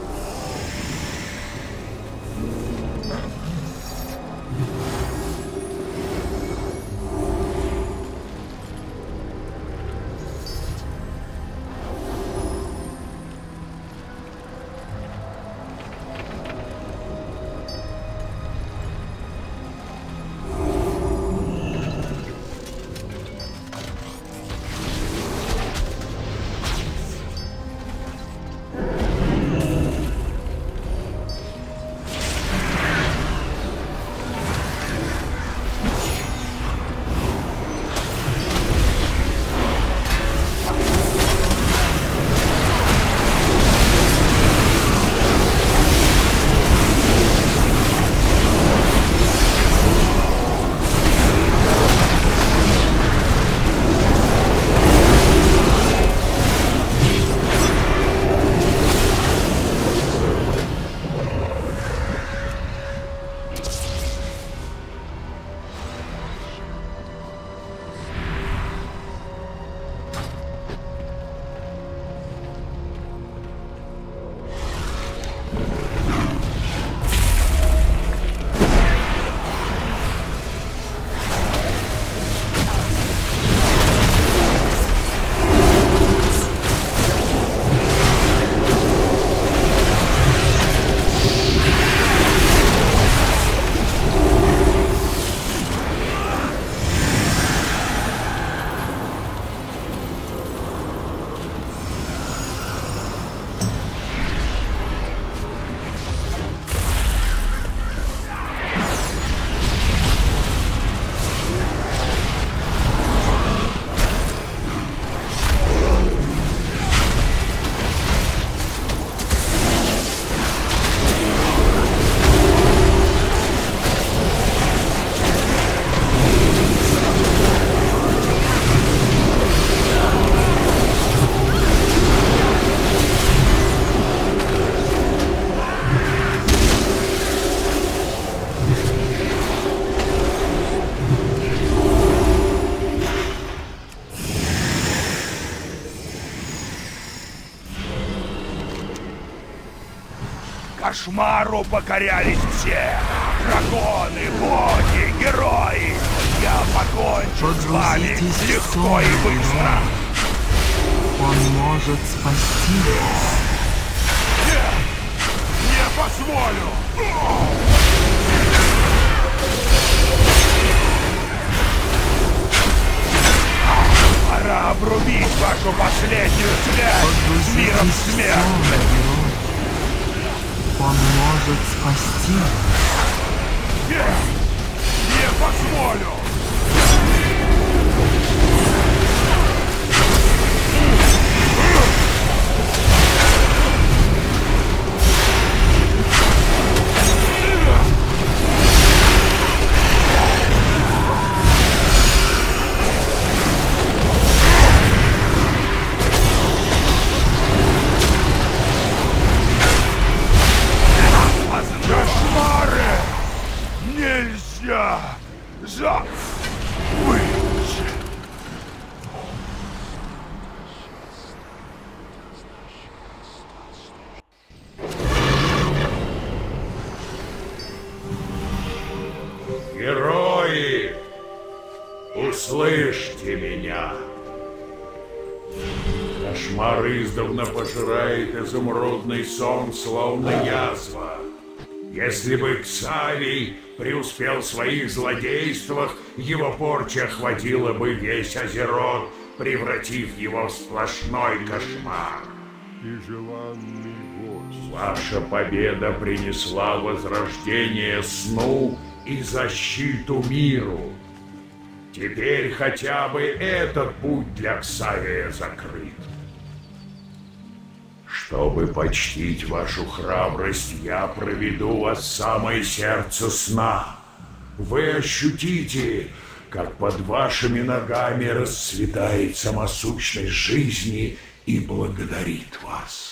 Кошмару покорялись все. Драконы, боги, герои. Я покончу с вами легко и быстро. Он может спасти вас. Нет! Не позволю! Пора обрубить вашу последнюю связь с миром смертных. Он может спасти вас. Нет! Не позволю! Кошмары! Нельзя! услышьте меня. Кошмар издавна пожирает изумрудный сон, словно язва. Если бы Ксавий преуспел в своих злодействах, его порча охватила бы весь Азерот, превратив его в сплошной кошмар. И желанный гость. Ваша победа принесла возрождение сну и защиту миру. Теперь хотя бы этот путь для Ксавия закрыт. Чтобы почтить вашу храбрость, я проведу вас в самое сердце сна. Вы ощутите, как под вашими ногами расцветает самосущность жизни и благодарит вас.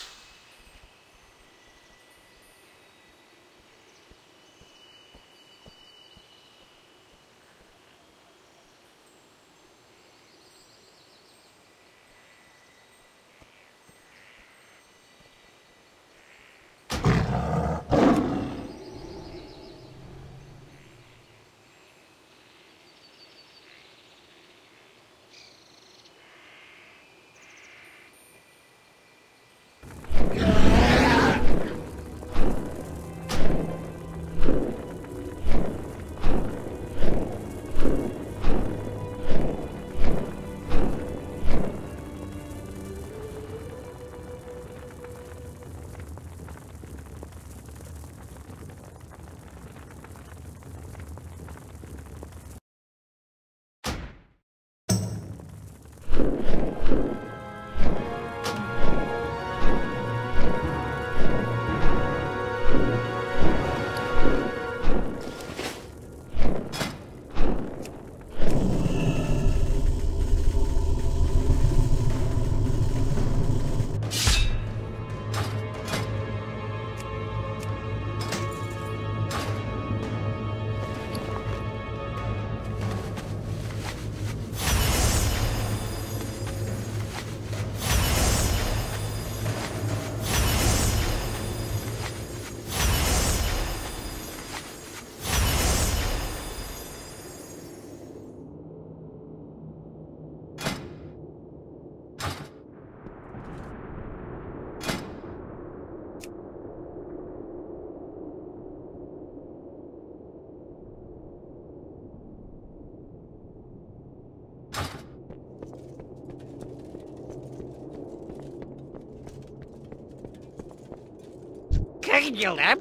Как дела?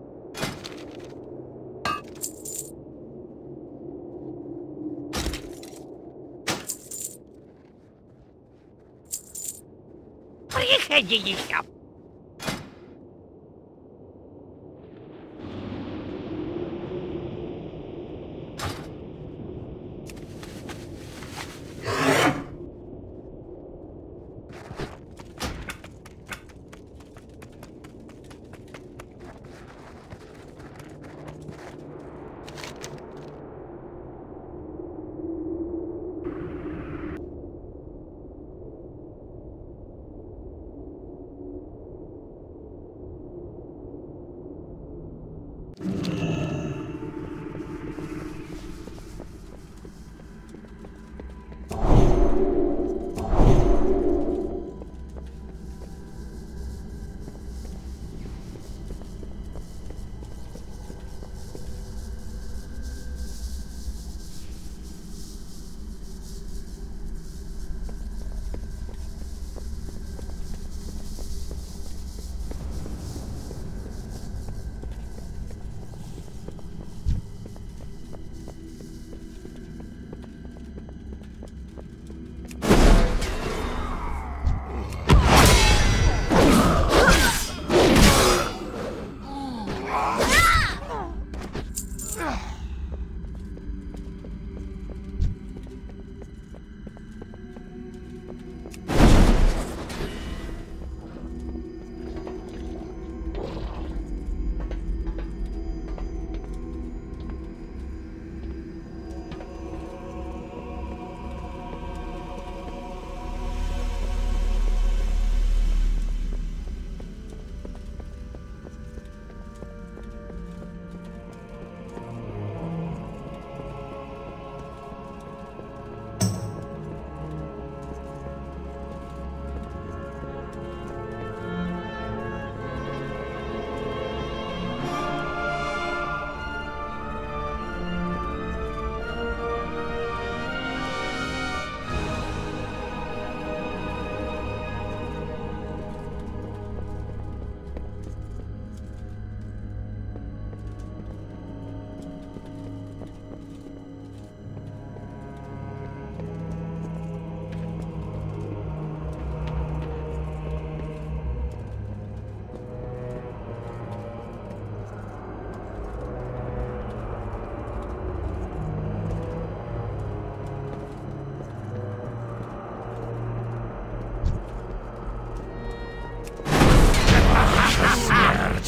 Приходи еще.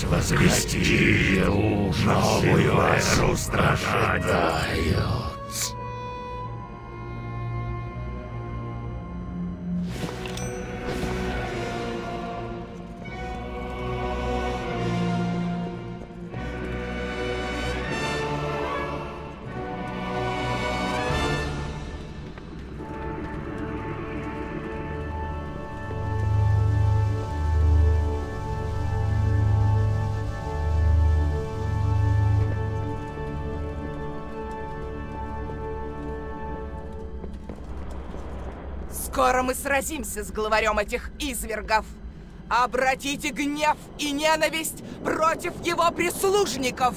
возвести новую эру страдают. Скоро мы сразимся с главарем этих извергов. Обратите гнев и ненависть против его прислужников.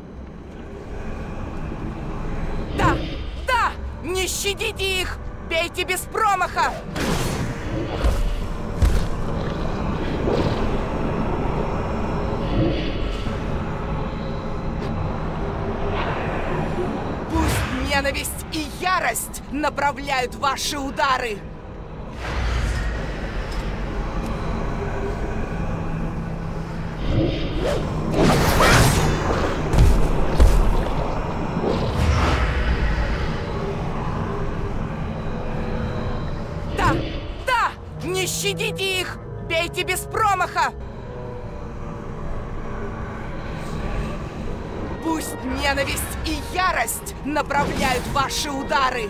Да, да, не щадите их, бейте без промаха. Пусть ненависть и ярость направляют ваши удары. Да, да, не щадите их, бейте без промаха. Пусть ненависть и ярость направляют ваши удары.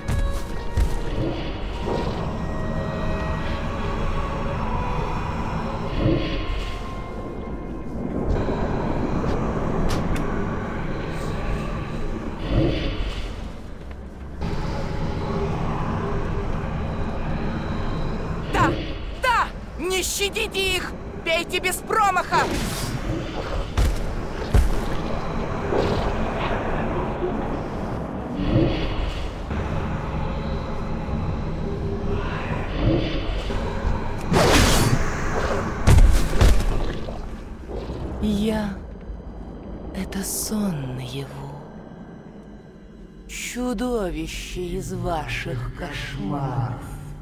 Да, да, не щадите их, бейте без промаха. Это сон наяву. Чудовище из ваших кошмаров.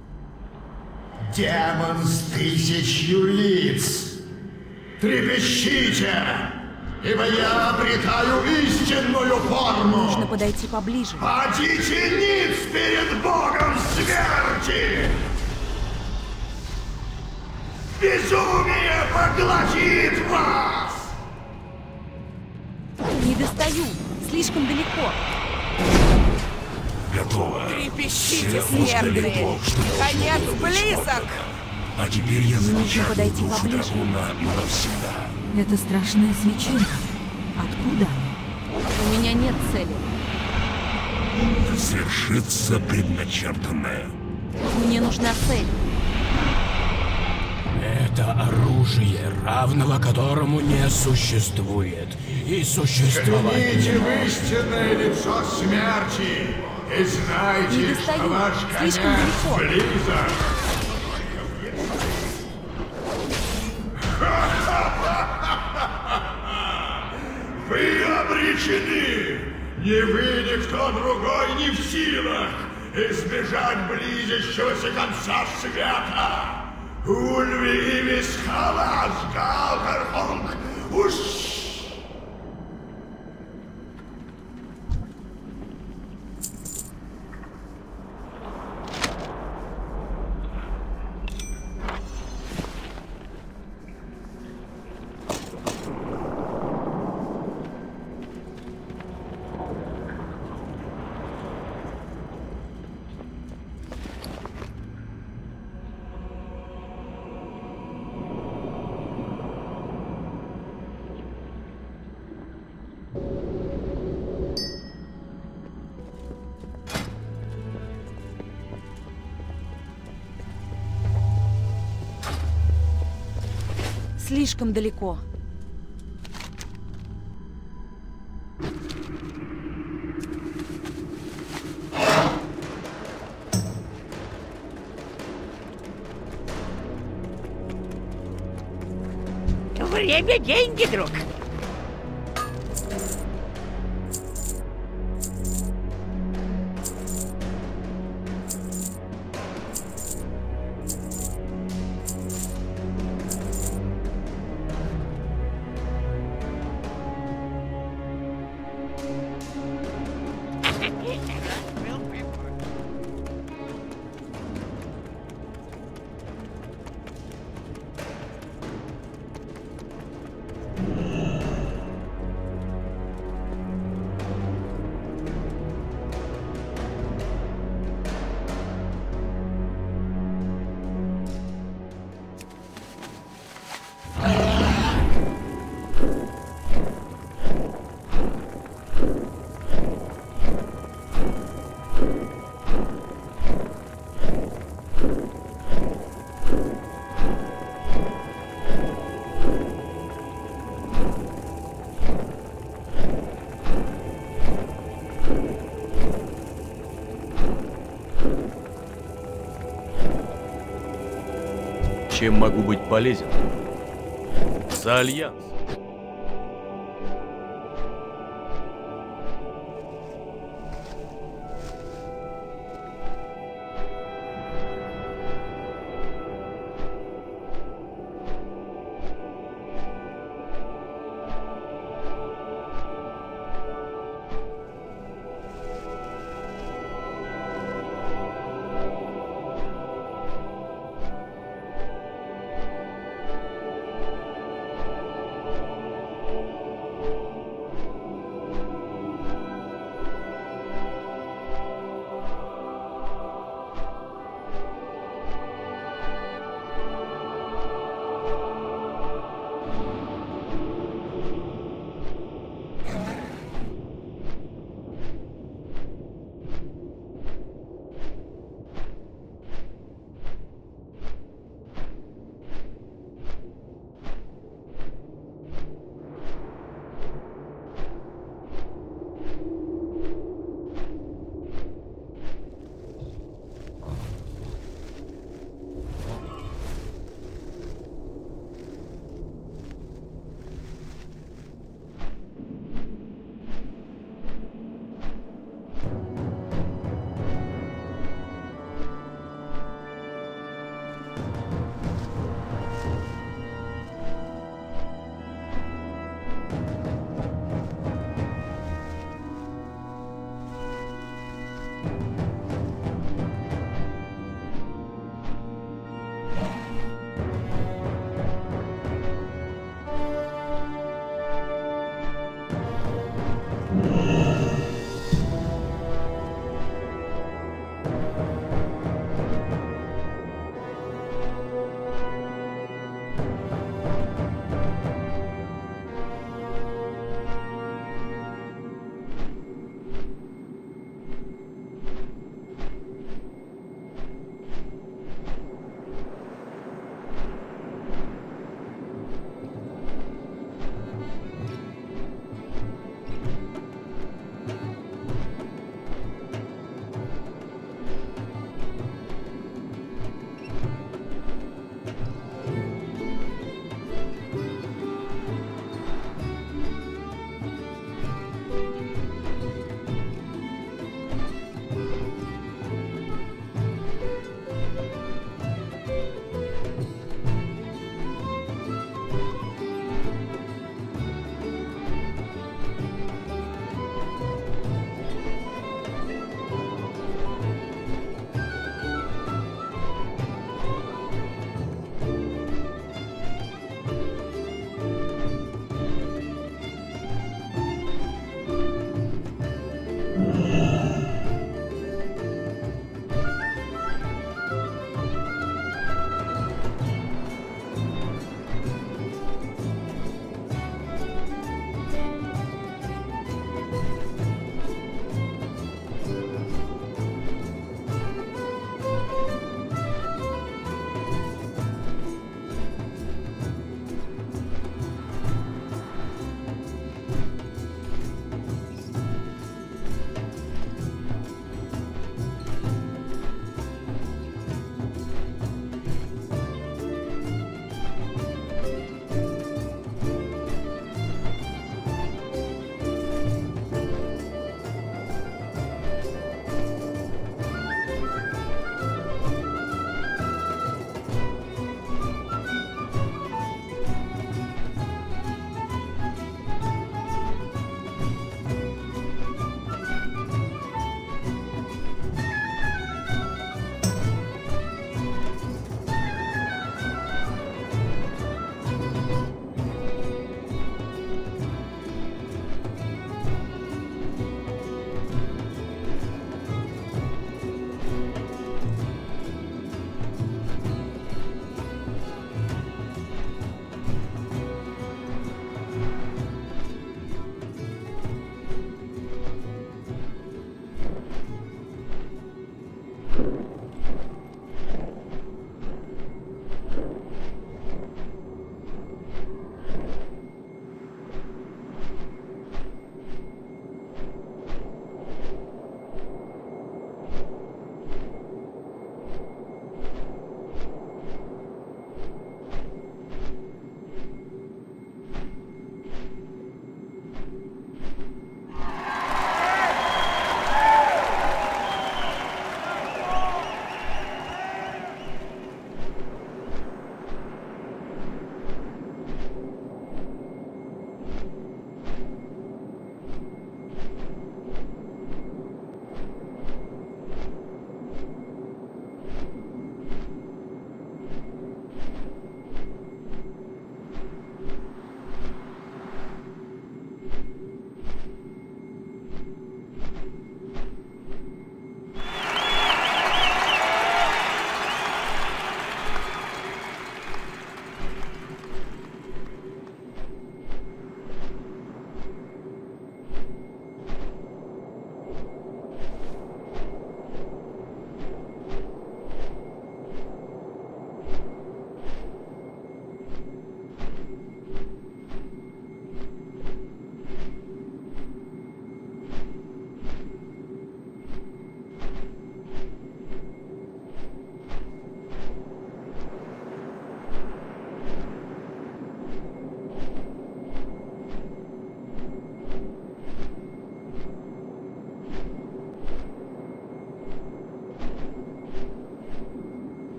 Демон с 1000 лиц. Трепещите, ибо я обретаю истинную форму. Нужно подойти поближе. Падите ниц перед Богом смерти. Безумие поглотит вас. Не достаю, слишком далеко. Готово. Трепещите, смертные! Конец близок! А теперь я замечаю подойти душу поближе. дракона навсегда. Это страшное свечение. Откуда оно? У меня нет цели. Свершится предначертанное. Мне нужна цель. Это оружие, равного которому не существует. И существовать не Взгляните в может. истинное лицо смерти и знайте, Не достаю, что ваш слишком конец далеко. близок. Вы обречены! Ни вы, ни кто другой не в силах избежать близящегося конца света! Ульви и Висхалас Галгархонг уж... Слишком далеко. Время — деньги, друг. Чем могу быть полезен? За Альянс.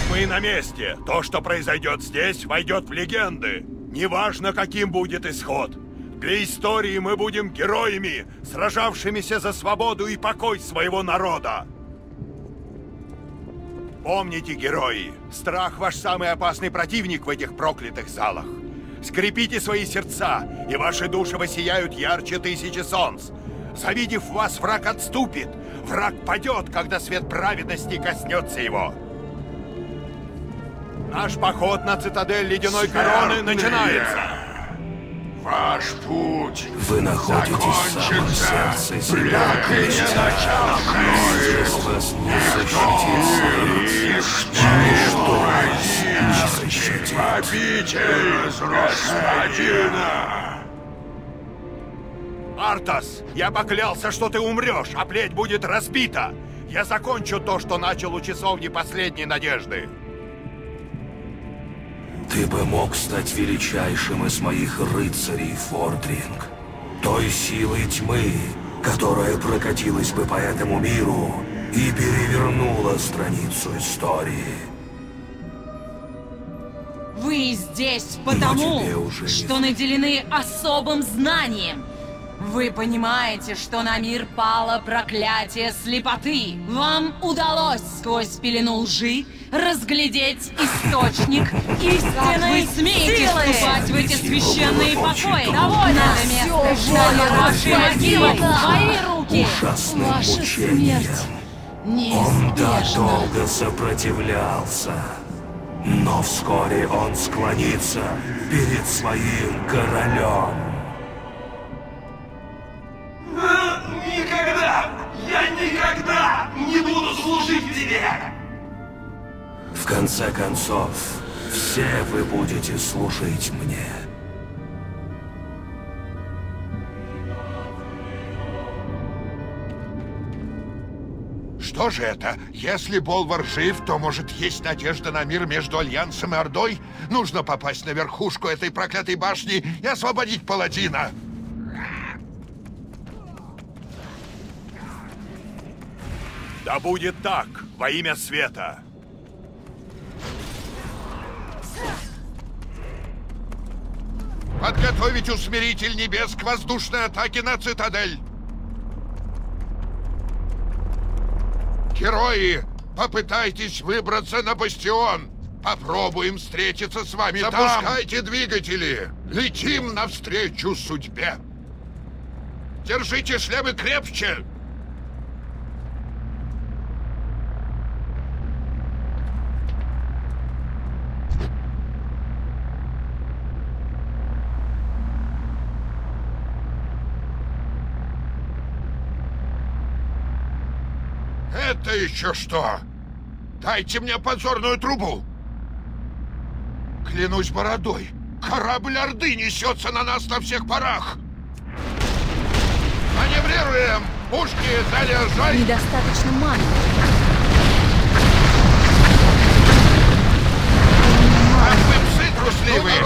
Мы на месте. То, что произойдет здесь, войдет в легенды. Неважно, каким будет исход. Для истории мы будем героями, сражавшимися за свободу и покой своего народа. Помните, герои, страх ваш самый опасный противник в этих проклятых залах. Скрепите свои сердца, и ваши души воссияют ярче тысячи солнц. Завидев вас, враг отступит. Враг падет, когда свет праведности коснется его. Наш поход на цитадель Ледяной Короны начинается. Ваш путь Вы находитесь в самом сердце земли. Здесь вас не защитит. Ничто не защитит. Обитель господина! Артас, я поклялся, что ты умрешь, а плеть будет разбита. Я закончу то, что начал у часовни последней надежды. Ты бы мог стать величайшим из моих рыцарей, Фордринг. Той силой тьмы, которая прокатилась бы по этому миру и перевернула страницу истории. Вы здесь потому, что наделены особым знанием. Вы понимаете, что на мир пало проклятие слепоты. Вам удалось сквозь пелену лжи разглядеть источник истинной. Вы смеете вступать в эти священные покои? Довольно! Это место ждали вашей могилы. Свои руки! Ужасным мучением. Он долго сопротивлялся. Но вскоре он склонится перед своим королем. Никогда! Я никогда не буду служить тебе! В конце концов, все вы будете служить мне. Что же это? Если Болвар жив, то, может, есть надежда на мир между Альянсом и Ордой? Нужно попасть на верхушку этой проклятой башни и освободить паладина. Да будет так, во имя света. Подготовить усмиритель небес к воздушной атаке на цитадель. Герои, попытайтесь выбраться на бастион. Попробуем встретиться с вами там. Запускайте двигатели. Летим навстречу судьбе. Держите шлемы крепче. Это еще что? Дайте мне подзорную трубу. Клянусь бородой, корабль Орды несется на нас на всех парах. Маневрируем! Пушки заряжай! Недостаточно маны. Ах вы псы трусливые!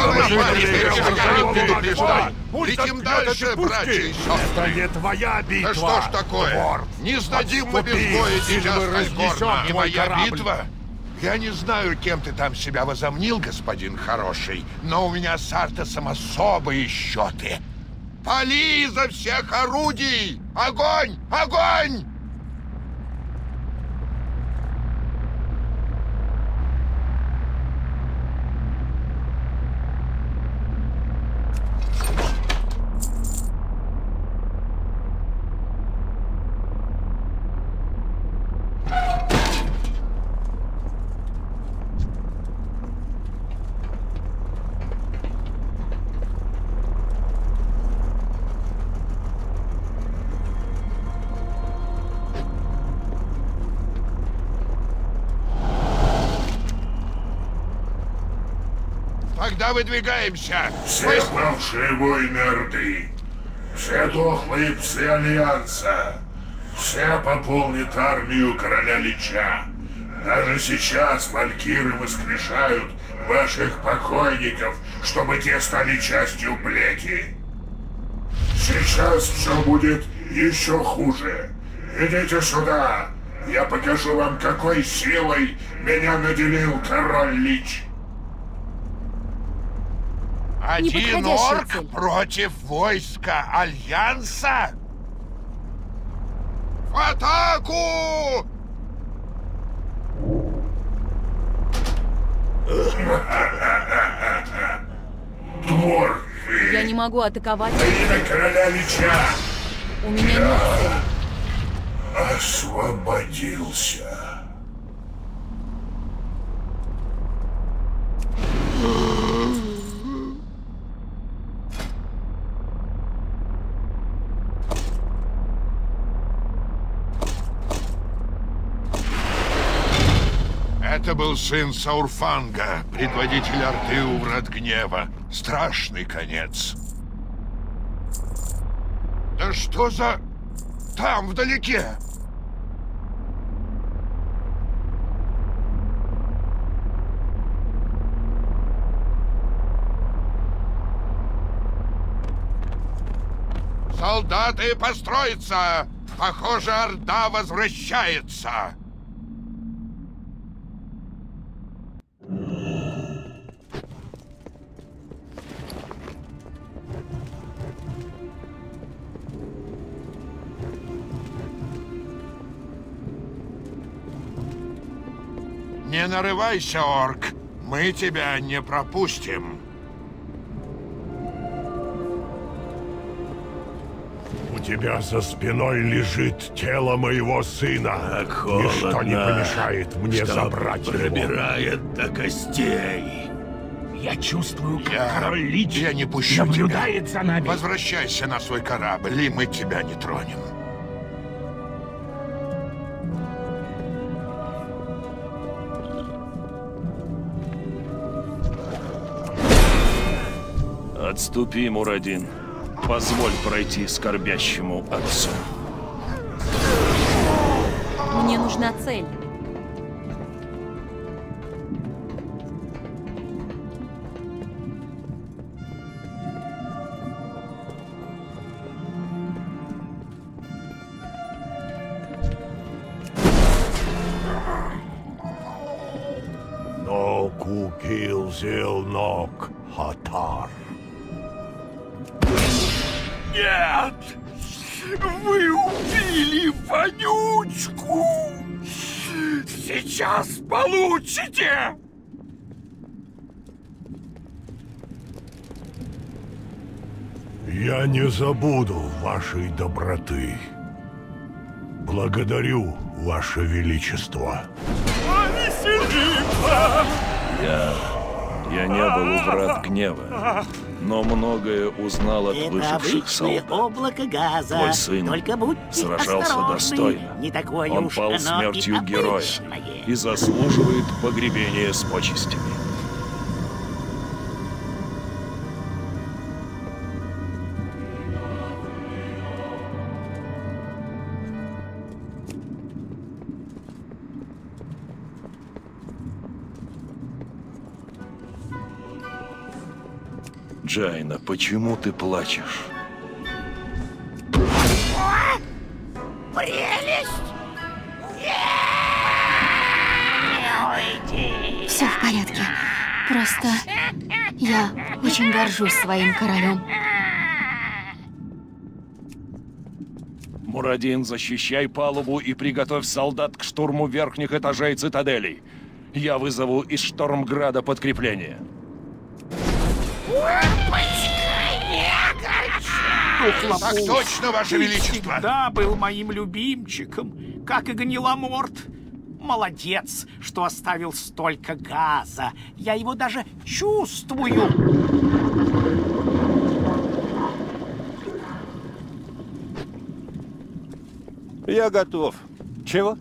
Летим дальше, братья и сестры! Это не твоя битва! Да что ж такое? Не сдадим мы без боя сейчас Альгорна. Не моя битва? Я не знаю, кем ты там себя возомнил, господин хороший, но у меня с Артасом особые счеты. Пали изо всех орудий! Огонь! Огонь! Тогда выдвигаемся! Все павшие воины Орды, все дохлые псы Альянса, все пополнят армию короля Лича. Даже сейчас валькиры воскрешают ваших покойников, чтобы те стали частью плети. Сейчас все будет еще хуже. Идите сюда, Я покажу вам, какой силой меня наделил король Лич. Один орк против войска Альянса? В атаку! Дворфы! Я не могу атаковать. Имя короля Лича! У меня нет цели. Освободился. Это был сын Саурфанга, предводитель Орды у Врат Гнева. Страшный конец. Да что за... Там, вдалеке! Солдаты, построиться! Похоже, Орда возвращается! Не нарывайся, орк. Мы тебя не пропустим. У тебя за спиной лежит тело моего сына. Ничто не помешает мне забрать его. Пробирает до костей. Я чувствую, как король Лич я не пущу наблюдает тебя. За нами. Возвращайся на свой корабль, и мы тебя не тронем. Отступи, Мурадин. Позволь пройти скорбящему отцу. Мне нужна цель. Ноку килзил нок хатар. Нет! Вы убили вонючку! Сейчас получите! Я не забуду вашей доброты. Благодарю, Ваше Величество. Повеселиться! Я не был у Врат Гнева, но многое узнал от выживших солдат. Облако газа. Твой сын Только сражался достойно. Не такое Он уж пал оно смертью и героя обычное. и заслуживает погребения с почестями. Джайна, почему ты плачешь? Прелесть! Все в порядке. Просто я очень горжусь своим королем. Мурадин, защищай палубу и приготовь солдат к штурму верхних этажей цитаделей. Я вызову из Штормграда подкрепление. Так точно, Ваше Величество! Всегда был моим любимчиком, как и Гниломорт. Молодец, что оставил столько газа. Я его даже чувствую. Я готов. Чего?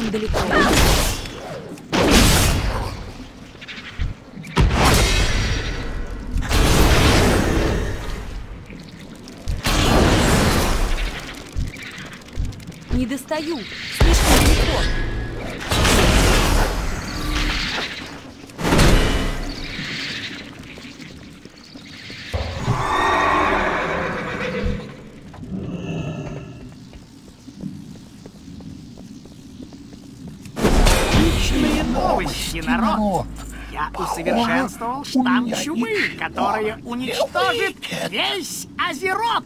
слишком далеко. Не достаю. Слишком далеко. Отличные новости, народ! Я усовершенствовал штамм чумы, который уничтожит весь Азерот!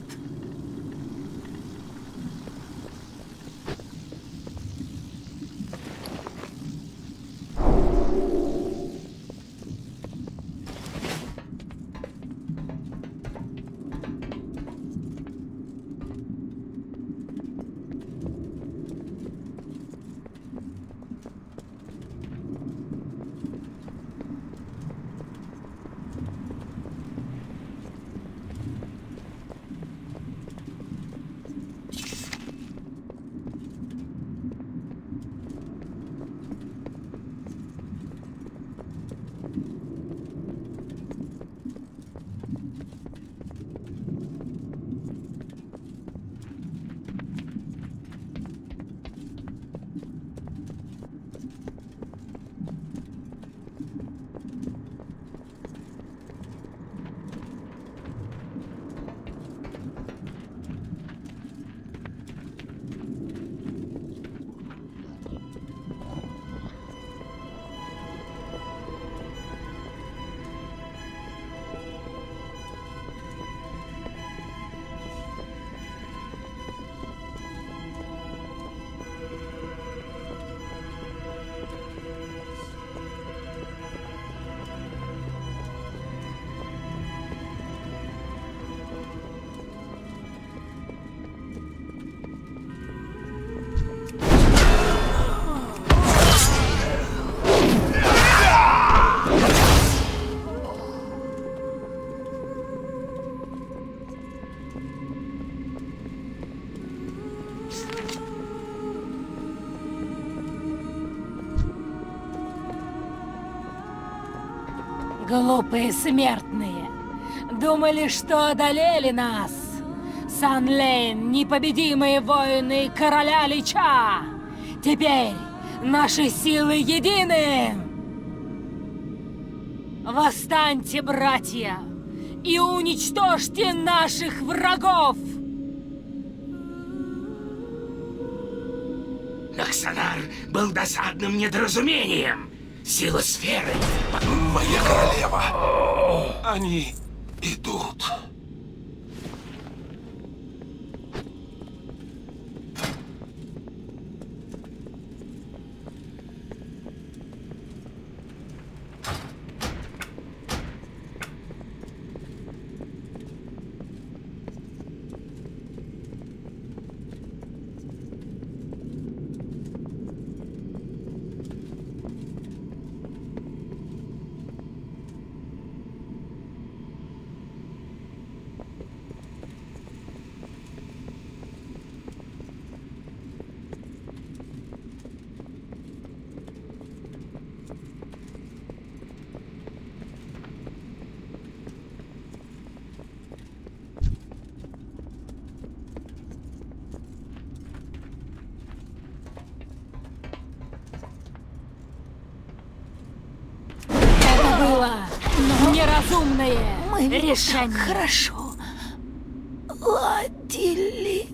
Глупые смертные. Думали, что одолели нас. Санлейн, непобедимые воины короля Лича. Теперь наши силы едины. Восстаньте, братья, и уничтожьте наших врагов. Нахсанар был досадным недоразумением. Сила сферы. Моя королева. Они идут. Неразумное Мы решение. Так хорошо ладили.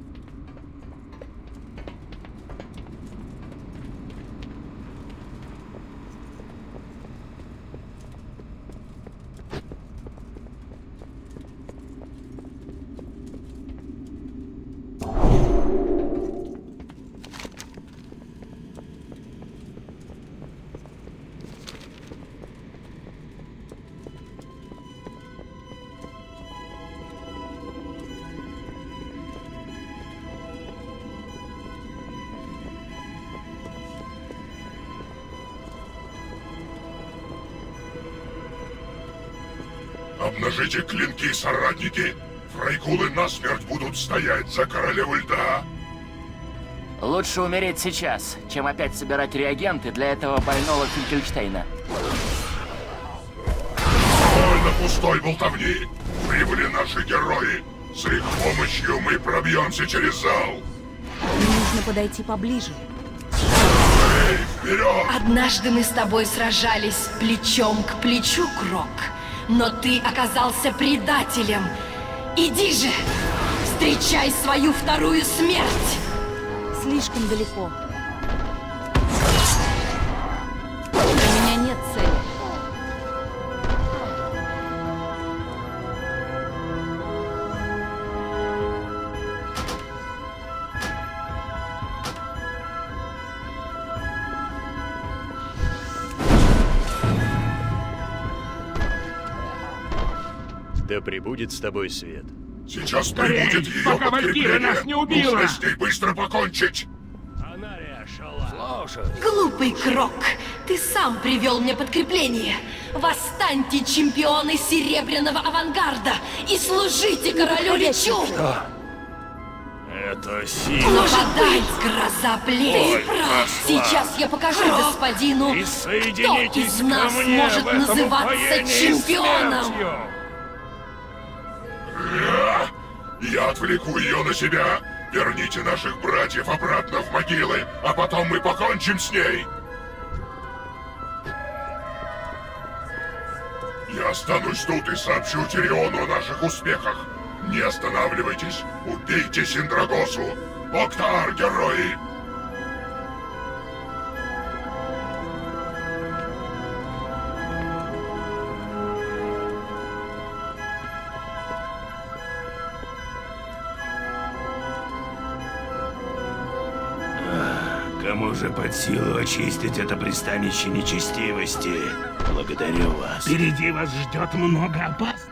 Обнажите клинки, соратники! Фрайкулы насмерть будут стоять за королеву льда! Лучше умереть сейчас, чем опять собирать реагенты для этого больного Финкельштейна. Довольно пустой болтовни. Прибыли наши герои. С их помощью мы пробьемся через зал. Нужно подойти поближе. Эй, вперед! Однажды мы с тобой сражались плечом к плечу, Крок. Но ты оказался предателем. Иди же! Встречай свою вторую смерть! Слишком далеко. У меня нет цели. Да пребудет с тобой свет. Сейчас прибудет ее пока Валькирия нас не убила! Нужно с ней быстро покончить! Глупый Крок, ты сам привел мне подкрепление. Восстаньте, чемпионы Серебряного Авангарда, и служите королю Личу! Что? Это сила. Ну же дай, гроза плеч! Ой, Сейчас я покажу господину, кто из нас может называться чемпионом! Я отвлеку ее на себя. Верните наших братьев обратно в могилы, а потом мы покончим с ней. Я останусь тут и сообщу Тириону о наших успехах. Не останавливайтесь, убейте Синдрагосу. Октар, герои! Кому же под силу очистить это пристанище нечестивости? Благодарю вас. Впереди вас ждет много опасных.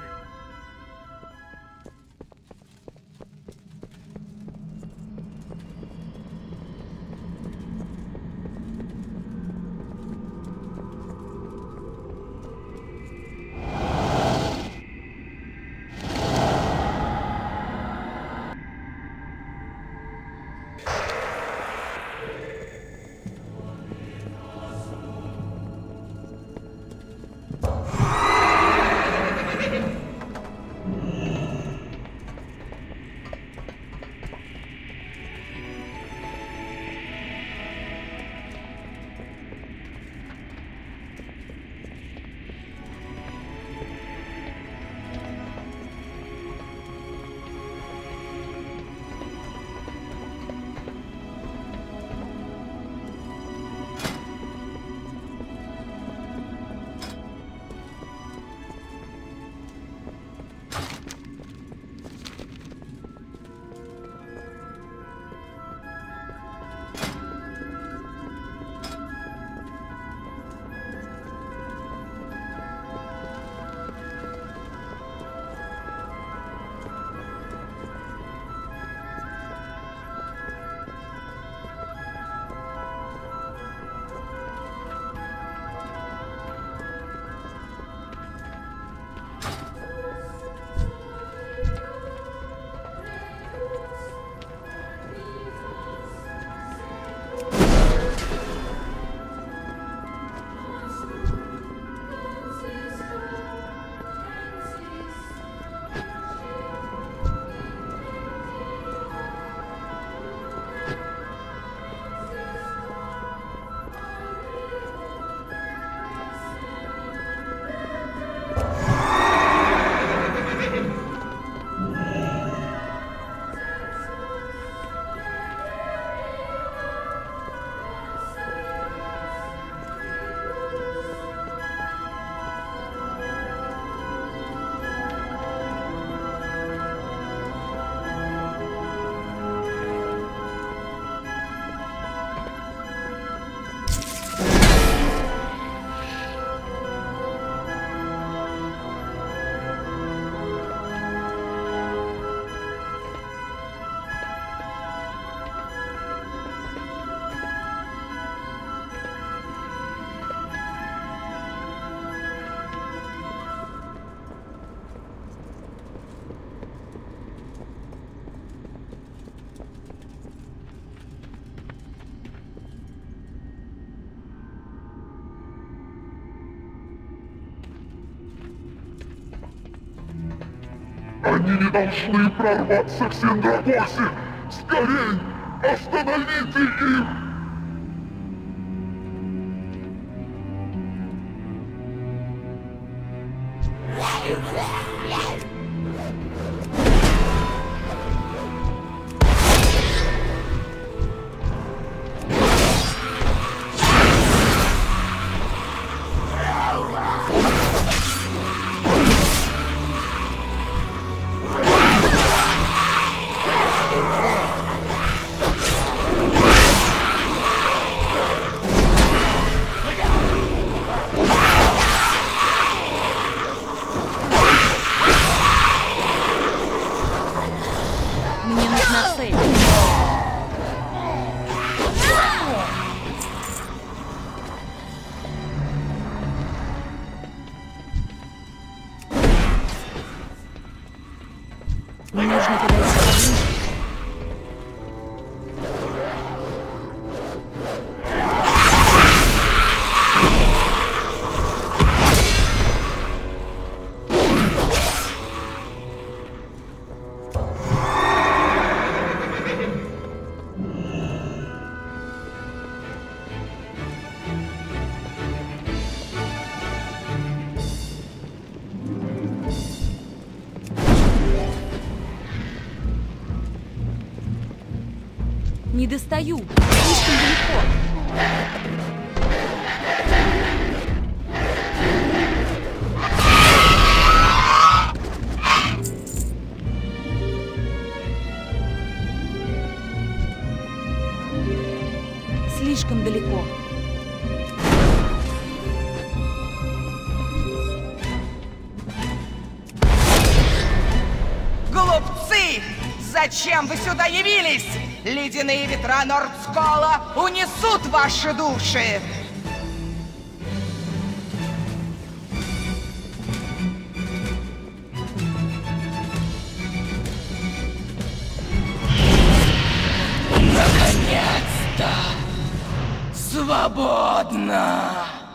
Они не должны прорваться к Синдракосе! Скорей! Остановите их! Не достаю. Слишком далеко. Слишком далеко. Глупцы! Зачем вы сюда явились? Ледяные ветра Нордскола унесут ваши души! Наконец-то! Свободно!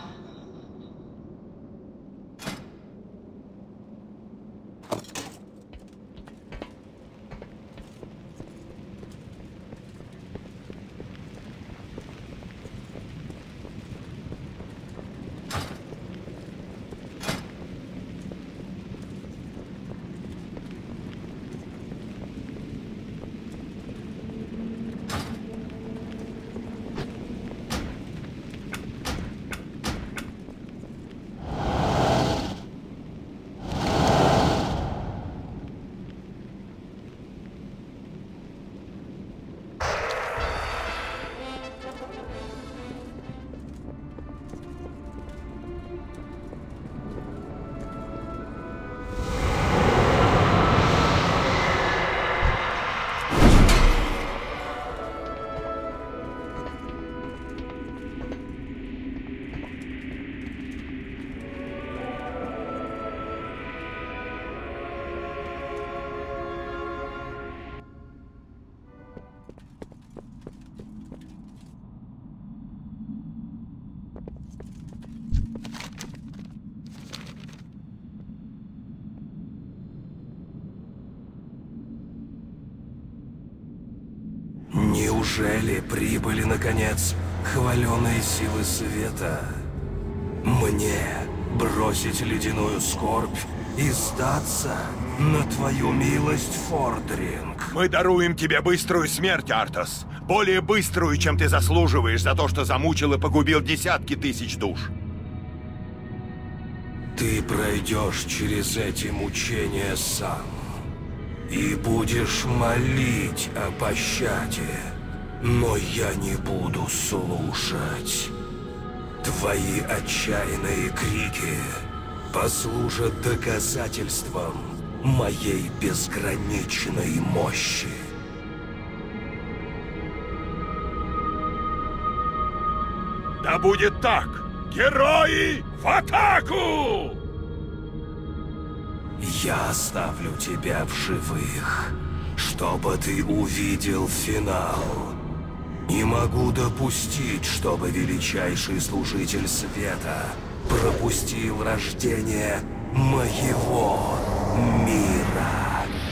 Неужели прибыли, наконец, хваленые силы света? Мне бросить ледяную скорбь и сдаться на твою милость, Фордринг? Мы даруем тебе быструю смерть, Артас. Более быструю, чем ты заслуживаешь за то, что замучил и погубил десятки тысяч душ. Ты пройдешь через эти мучения сам. И будешь молить о пощаде, но я не буду слушать. Твои отчаянные крики послужат доказательством моей безграничной мощи. Да будет так! Герои в атаку! Я оставлю тебя в живых, чтобы ты увидел финал. Не могу допустить, чтобы величайший служитель света пропустил рождение моего мира.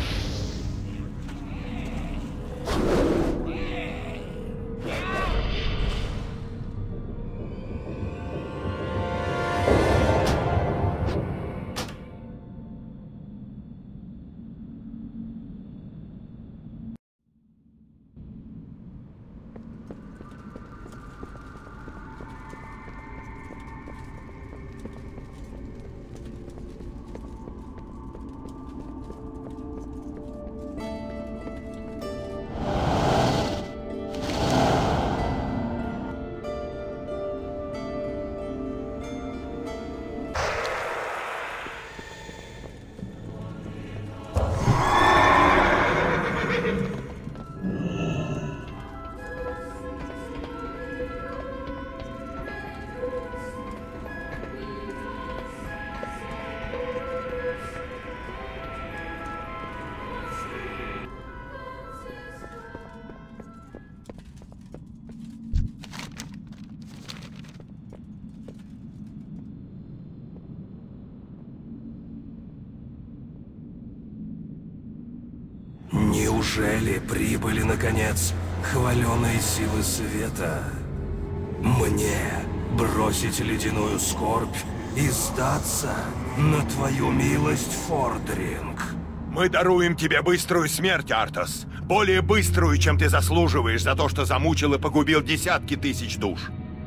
Неужели прибыли, наконец, хваленые силы света? Мне бросить ледяную скорбь и сдаться на твою милость, Фордринг? Мы даруем тебе быструю смерть, Артас. Более быструю, чем ты заслуживаешь за то, что замучил и погубил десятки тысяч душ.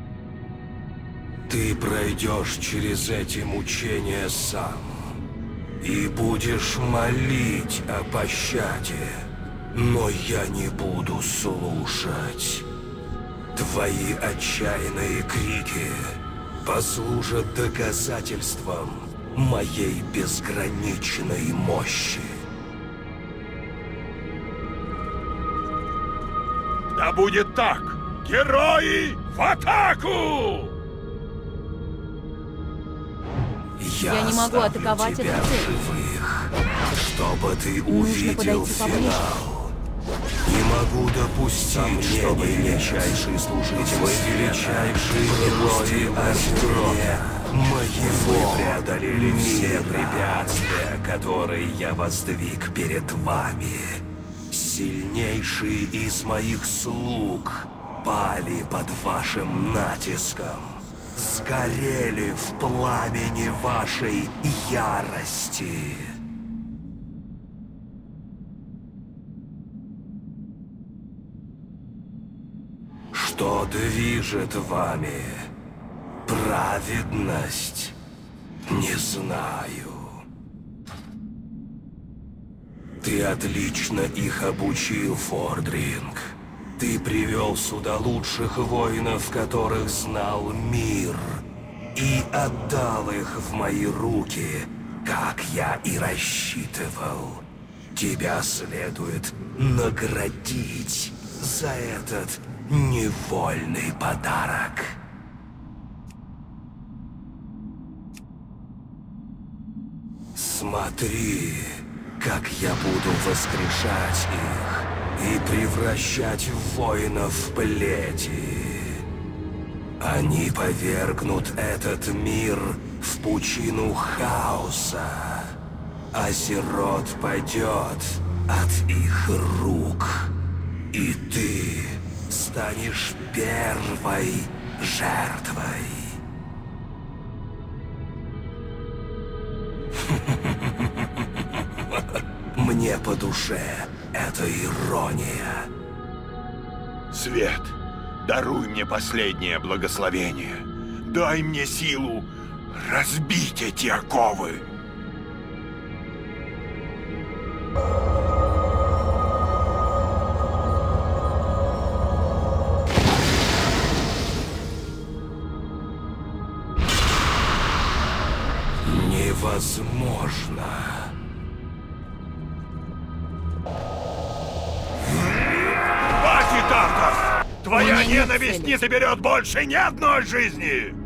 Ты пройдешь через эти мучения сам и будешь молить о пощаде, но я не буду слушать. Твои отчаянные крики послужат доказательством моей безграничной мощи. Да будет так! Герои в атаку! Я не могу атаковать эту цель. Живых, чтобы ты увидел финал. Не могу допустить, чтобы величайший служитель, мой величайший герой Астрота, вы преодолели все препятствия, которые я воздвиг перед вами. Сильнейшие из моих слуг пали под вашим натиском, сгорели в пламени вашей ярости. Что движет вами? Праведность? Не знаю. Ты отлично их обучил, Фордринг. Ты привел сюда лучших воинов, которых знал мир, и отдал их в мои руки, как я и рассчитывал. Тебя следует наградить за этот невольный подарок. Смотри, как я буду воскрешать их и превращать воинов в плети. Они повергнут этот мир в пучину хаоса, а Азерот падет от их рук, и ты станешь первой жертвой. Мне по душе эта ирония. Свет, даруй мне последнее благословение. Дай мне силу разбить эти оковы. Невозможно. Хватит, Артас! Твоя ненависть не заберет больше ни одной жизни!